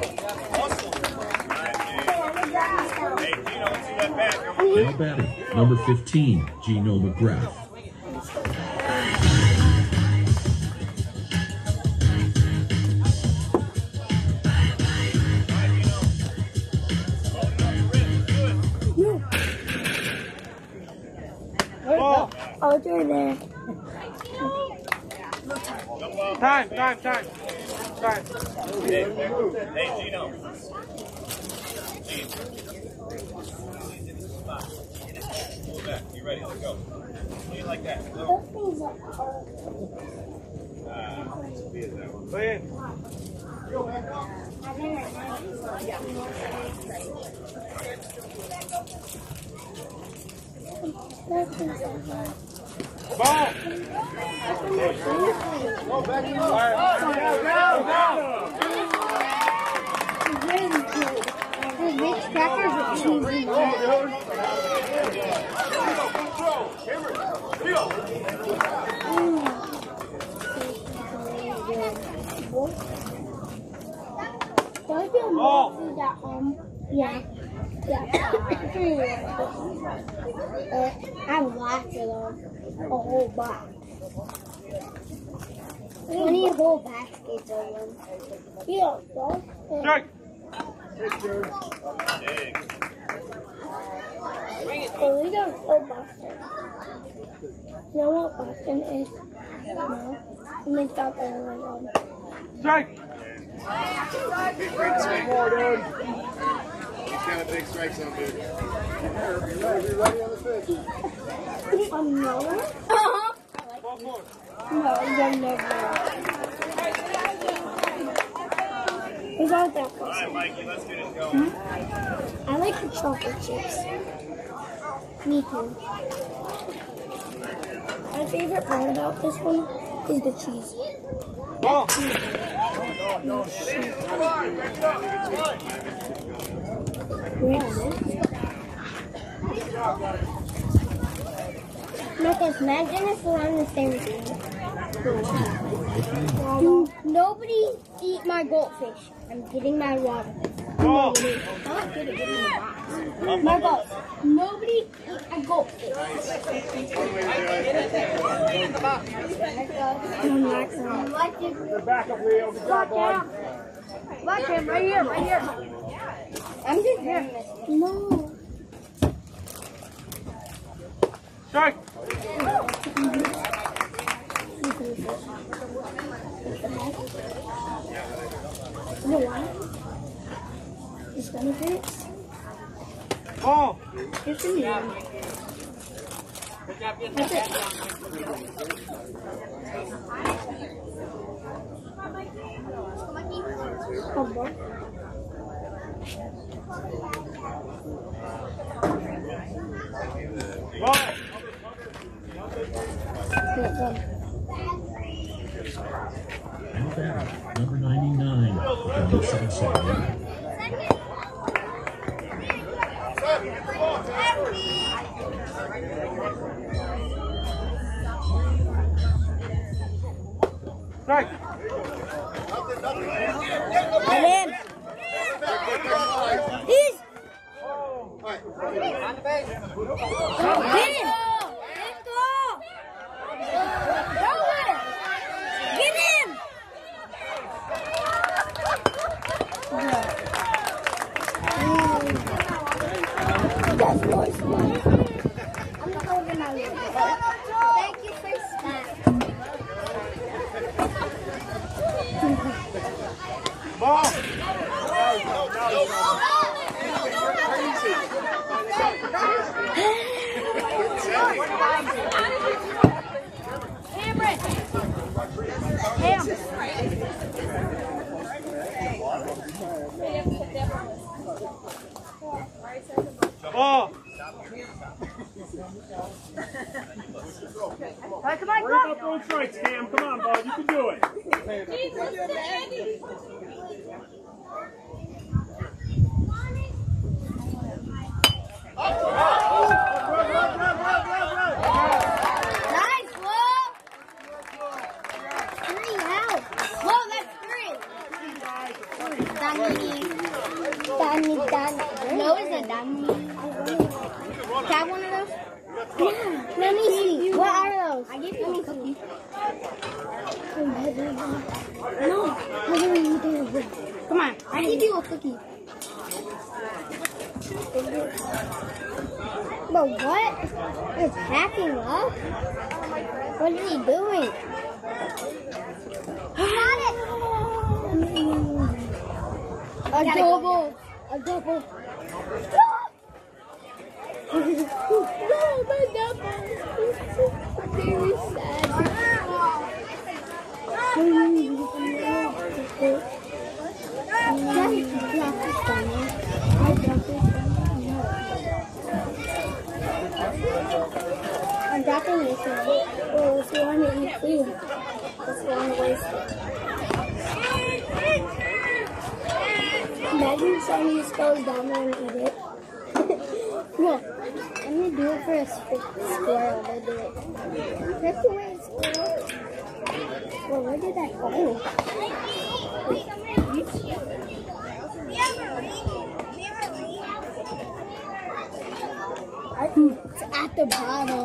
Hey, Gino, let's see that back. Now batting, number 15, Gino McGrath. Ball. Oh, it's right there. Time. Hey, Gino. Pull back. You ready? Let's go. Play it like that. Those things are hard. Play in. Those things are hard. Ball. Really cool. There's Ritz crackers with cheese in there. Don't you more food at home? Yeah. I have lots of them. A whole box. 20 whole baskets of them. Yeah, don't. Strike. Oh, we don't know Boston. You know what Boston is? No. And they stop everyone on. Strike. He's got a big strike zone, dude. No. No, they're never. It's not that All close. right, Mikey, let's get it going. I like the chocolate chips. Me too. My favorite part about this one is the cheese. Ball. Marcus, imagine if we're on the same team. Do nobody eat my goldfish. I'm getting my water. Ball. My gold. Nobody eat my goldfish. The backup wheel. Good job, bud. Watch him right here, right here. I'm just here. No. Strike. You know why? It's benefits. Ball. It's in here. That's it. Come on. Ball. Now batting, number 99, Jonathan Samuel. Strike. Get in. He's. Get in. Let's go. Go with it. Get in. That's more smart. I'm not holding my lid. Thank you for that. Ball. Cameron. Cam. Ball. All right, come on, Worry about throwing strikes, Cam. Come on, bud. You can do it. Nice, Flo. 3 out. Whoa, that's 3. Danny. No, it's a Danny. Can I have one of those? Yeah. Let me see. What are those? I gave you a cookie. No. Come on. I give you a cookie. But what? It's hacking up? What is he doing? He got it! A double. A double. No, my double. Very sad. I'm dropping this one. Oh, if you want to eat food, just want to waste it. Imagine someone just goes down there and eat it. Look, let me do it for a squirrel. They do it. That's the way it's squirrel. Well, where did that go? It's at the bottom.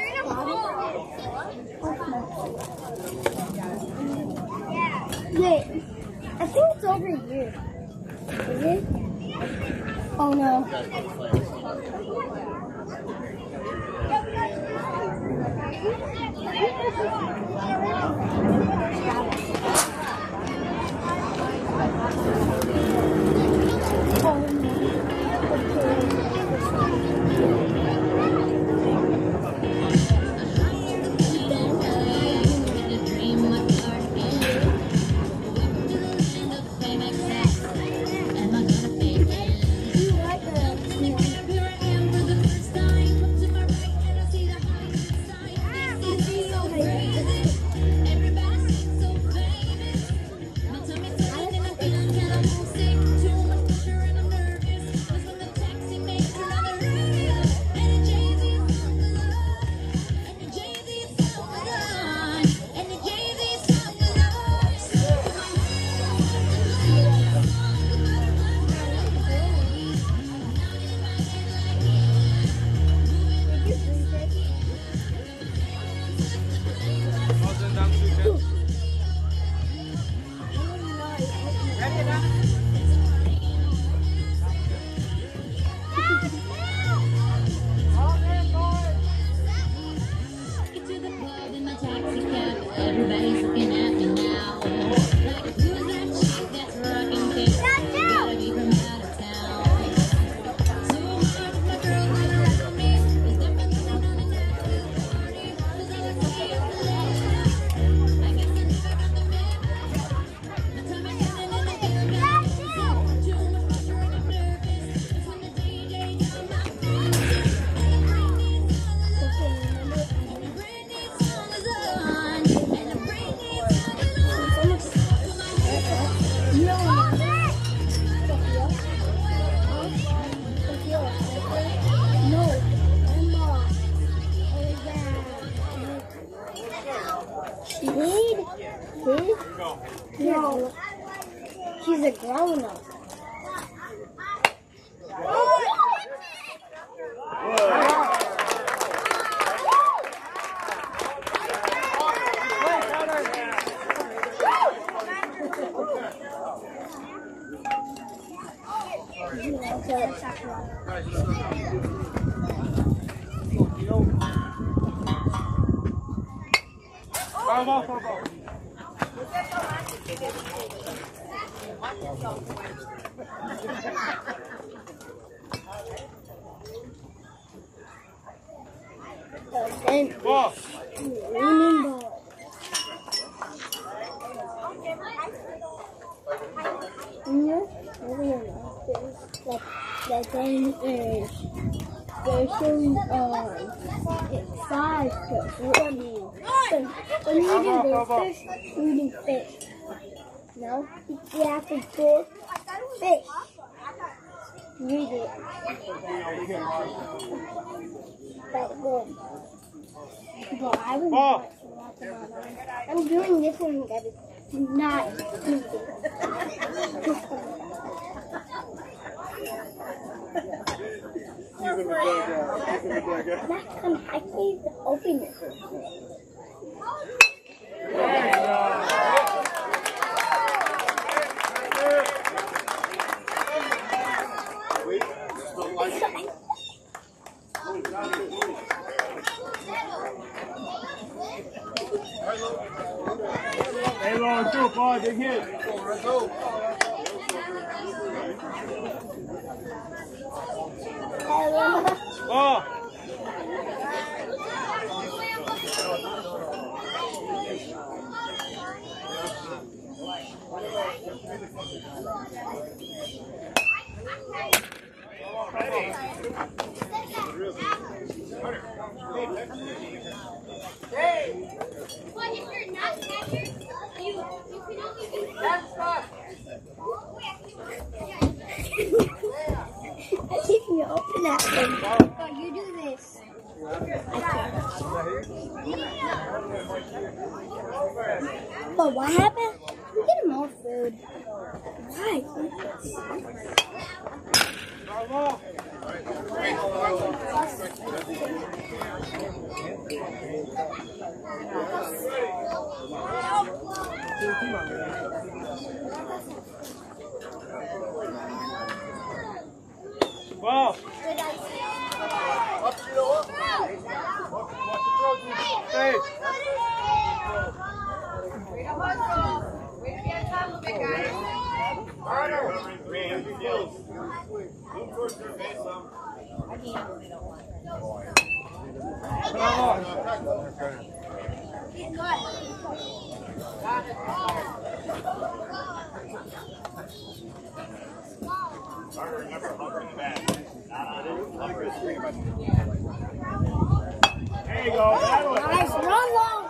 Wait, I think it's over here. Is it? Oh no. Need? No. She's a grown-up. Ball. The game is they're showing it's 5 fish. What I mean, when you do this fish, shooting fish. No, you have to go fish. Read it. That's good. But I was watching that. I'm doing this one that is not easy. I can't open it. Hey, Lord, shoot, boy, big hit. Ball. If you open that thing, oh, you do this. I can't. But what happened? We get more food. Why? Ball. Hey. There you go. That one. Nice run long.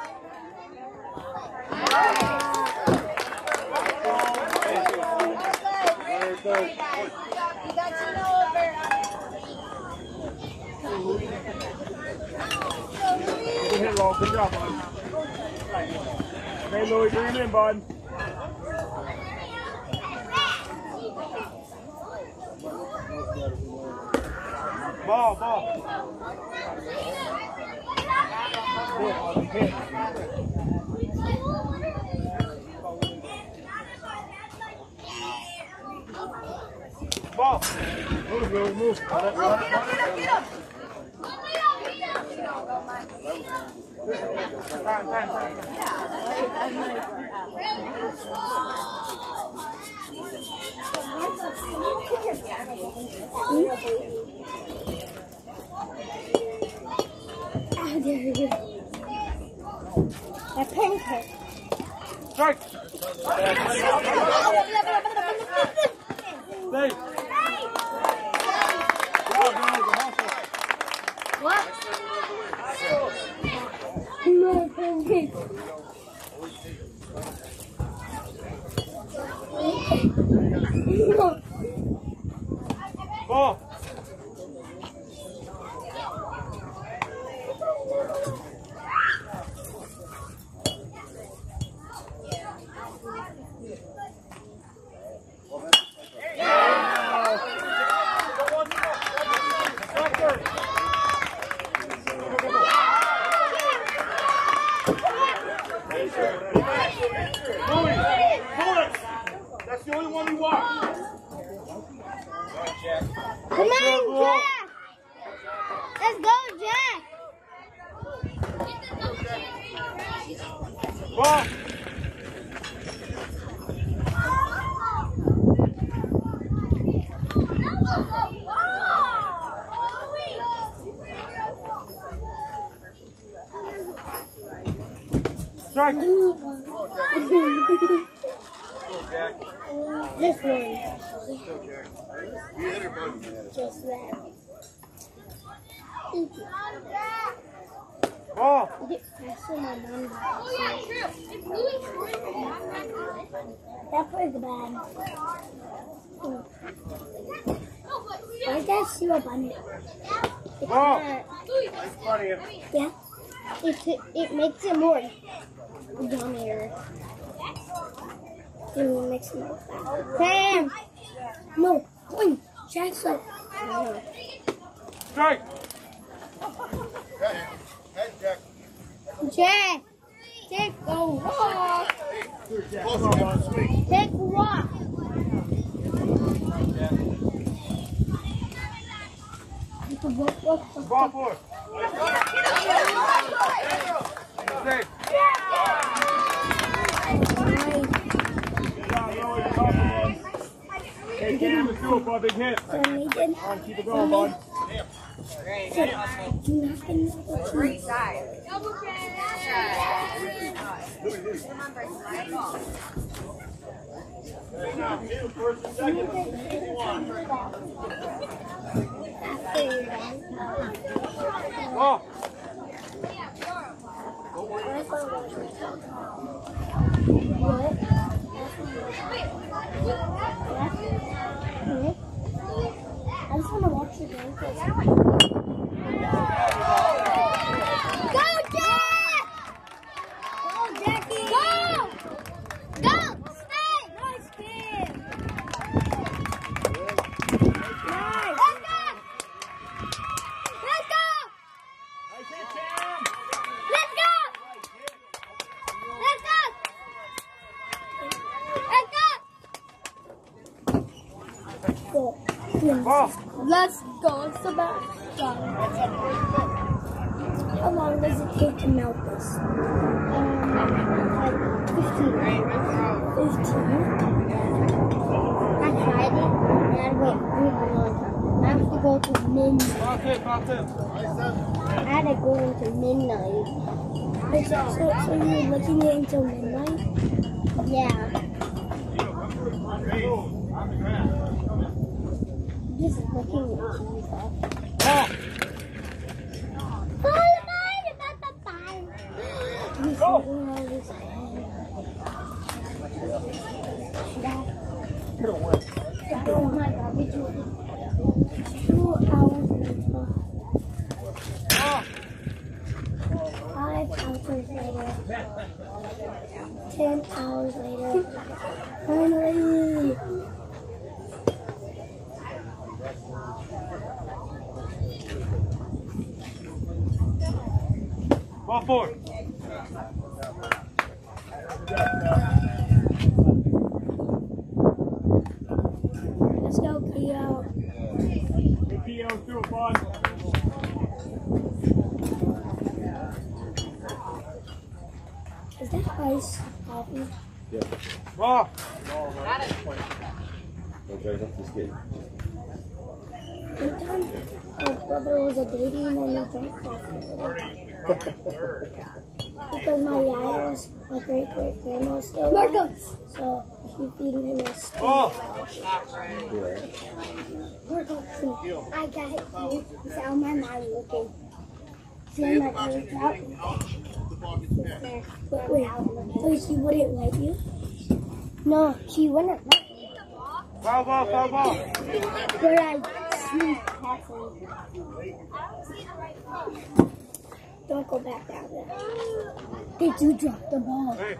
Good hit, Lord. Good job, bud. Hey, Louis, bring him in, bud. Ball. Good hit. Ball. Move, Louis, move. Oh, there you go. That pancake. Strike. Stay. What? No pancake. No. Ball. Ball. Strike. This one. Just that. Ball. Get faster, my mom. That was bad. I got syrup on it. It's Ball. not- Funny. Yeah. It makes it more yummier. It makes it more fat. Sam! No, wait. Jackson. No. Strike. Head Jack. Jack! Jack, go walk! Jack, walk! Ball four. Mistake. Hey, Cam, let's do it, bud. Big hit. So we did. Keep it going, bud. Right side. Ball. I just want to watch the game. Go, Jack! Go, Jackie! Go! Go! Stay! Nice kid! Nice! Let's go! Let's go! Nice hit, Cam. Let's go! Let's go! Let's go! Ball. Let's go, Sebastian. How long does it take to melt this? Like 15. 15? I tried it, and I went really long time. I have to go to midnight. Ball tip, ball tip. I had to go into midnight. So you're looking at it until midnight? Yeah. Just looking at Jesus. Ball. Go! Oh my God, we do it. 2 hours later. 5 hours later. 10 hours later. Finally! Ball four. Let's go, Cleo. Big P.O. Let's do it, bud. Is that ice coffee? Ball. One time, my brother was a baby and then he drank coffee. Because my dad was my great-great-grandma still alive, so he feeding him a steak. Ball. I got it. It's how my mom looking. See my parents out? Wait, she wouldn't let you? No, she wouldn't let me. Foul ball, foul ball. But I sneak past her. Don't go back down there. Did you drop the ball? Hey.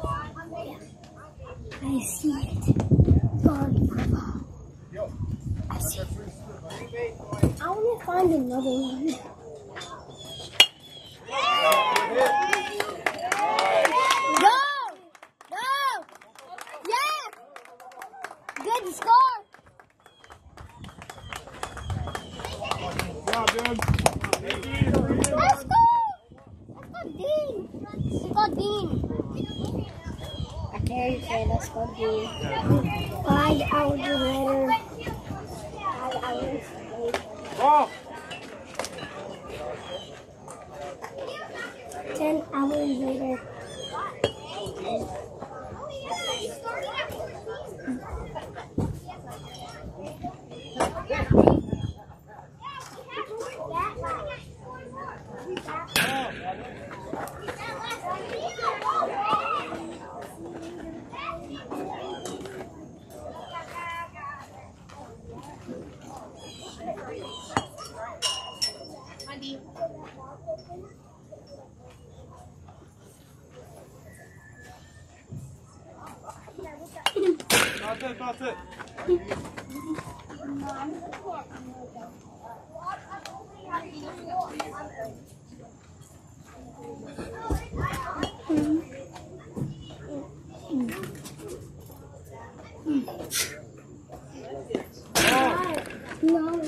I see it. Gone the ball. I see it. I want to find another one. Go! Go! Yeah! Good score! Good job, dude. Let's go! Let's go, Dean! Let's go, Dean! Okay, let's go do 5 hours later. 5 hours later. Ball. 10 hours later. That's it. No.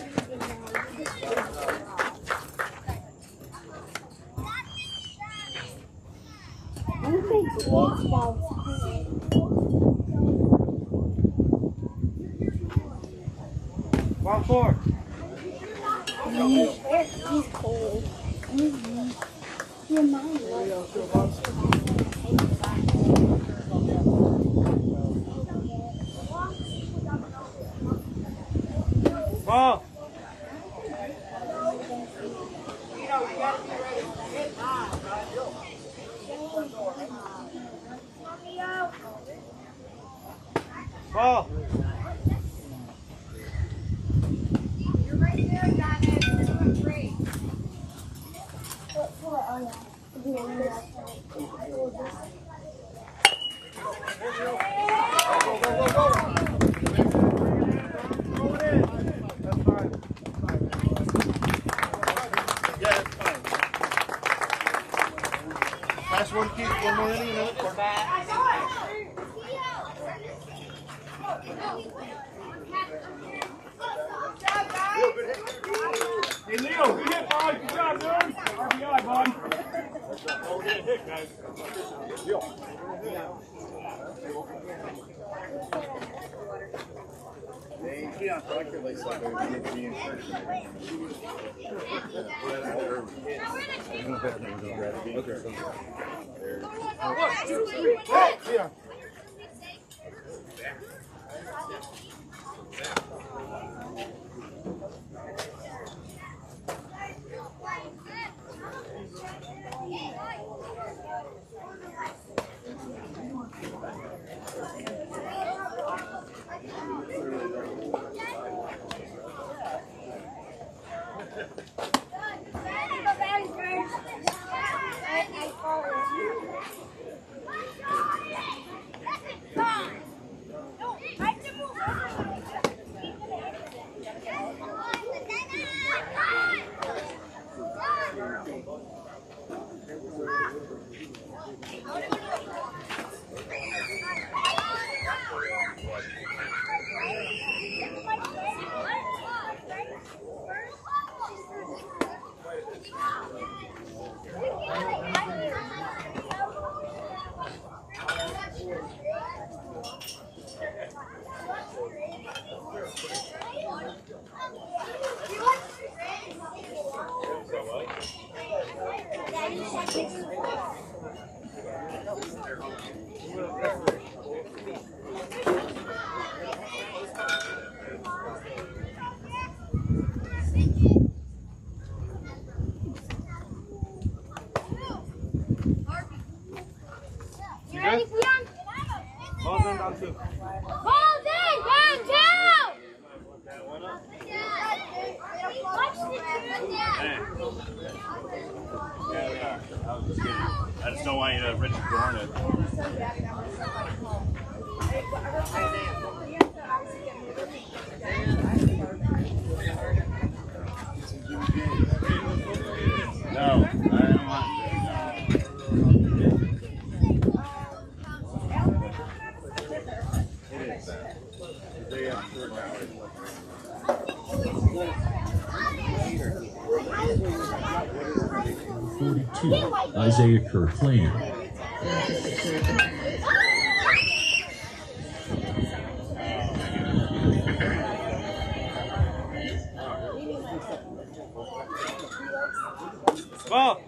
I'm going to baseball. Ball 4. He's cold. Your mom Ball. Ball. You're right there, Dennis. You're doing great. That's fine. Yeah, that's fine. Last one, keep one more inning, another quarter. Hey, Leo, good hit, bud. Good job, dude. RBI, bud. Oh, get a hit, guys. They Keon collectively said they would get the insertion. Yeah. You ready, Leon? Ball's in down 2. Ball's in, down 2! Yeah, we are. I was just kidding. I just don't want you to Richard Dorn it. No, I don't want Isaiah Kirkland. Ball.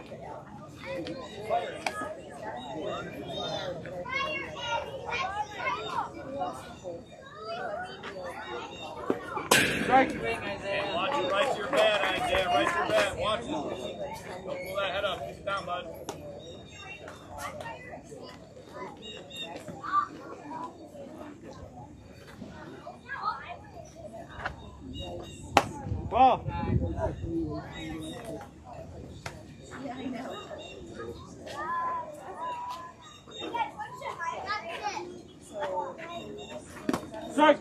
Strike. Watch it right to your bat, Isaiah. Right to your bat. Watch it. Don't pull that head up. Keep it down, bud. Ball. Strike.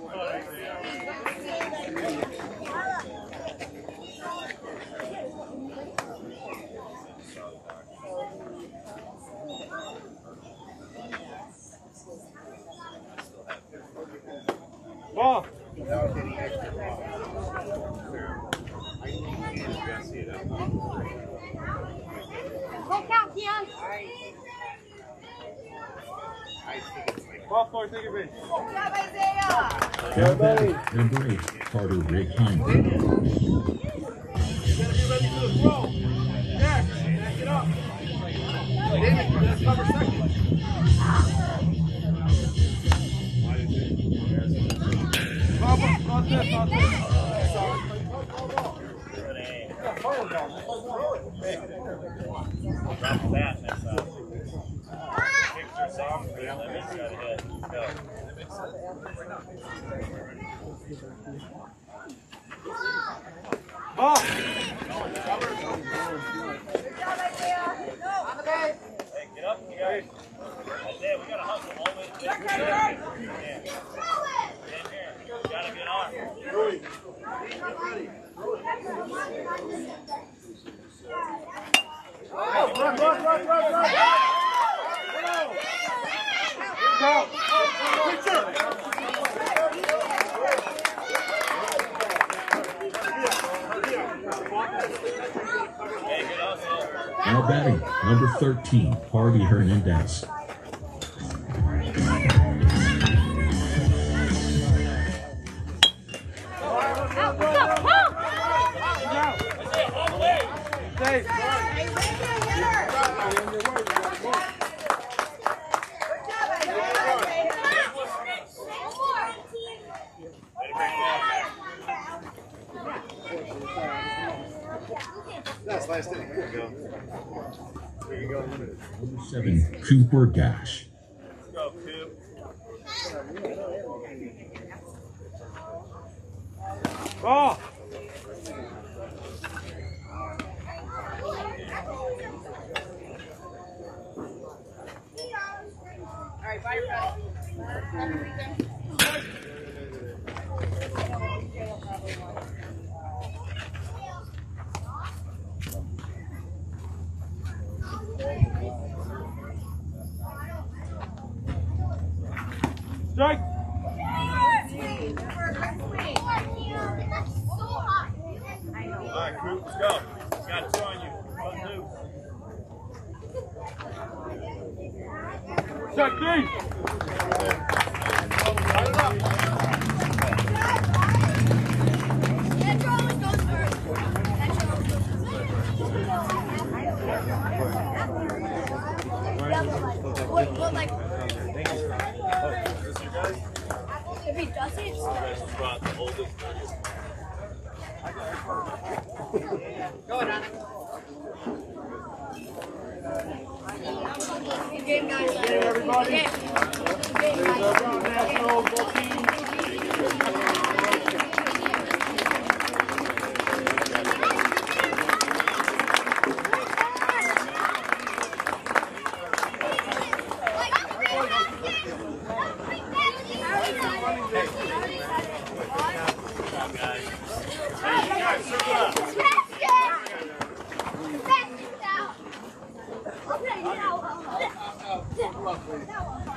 Ball. Go count, Keon. Ball four, take it base. Good job, Isaiah. Down batting, number 8, Carter Rick Heinrich. You gotta be ready for the throw. Jack, get up. David, let's cover second. Ball, ball, this. Drop the bat next time. Picture song for the limits. Gotta hit. Go. Ball. Good job, Isaiah. No. Hey, get up. You guys. Isaiah, we gotta hustle all the way to the Check, yeah. Trevor. Stand here. You gotta get on. Run. Go. Hey, good hustle. Now batting, number 13, Harvey Hernandez. Safe. Hey, right there, hitter. Good job, Isaiah. That's last inning. Here you go. Here you go. Number 7, Cooper Gash. Let's go, Coop. Ball. All right, bye, everybody. Strike. All right, Coop, let's go. He's got two on you. Run two. Strike three. What, like, if he does it, Good game, guys. Good game, everybody. Good game, There's guys. our national ball team. Okay, now.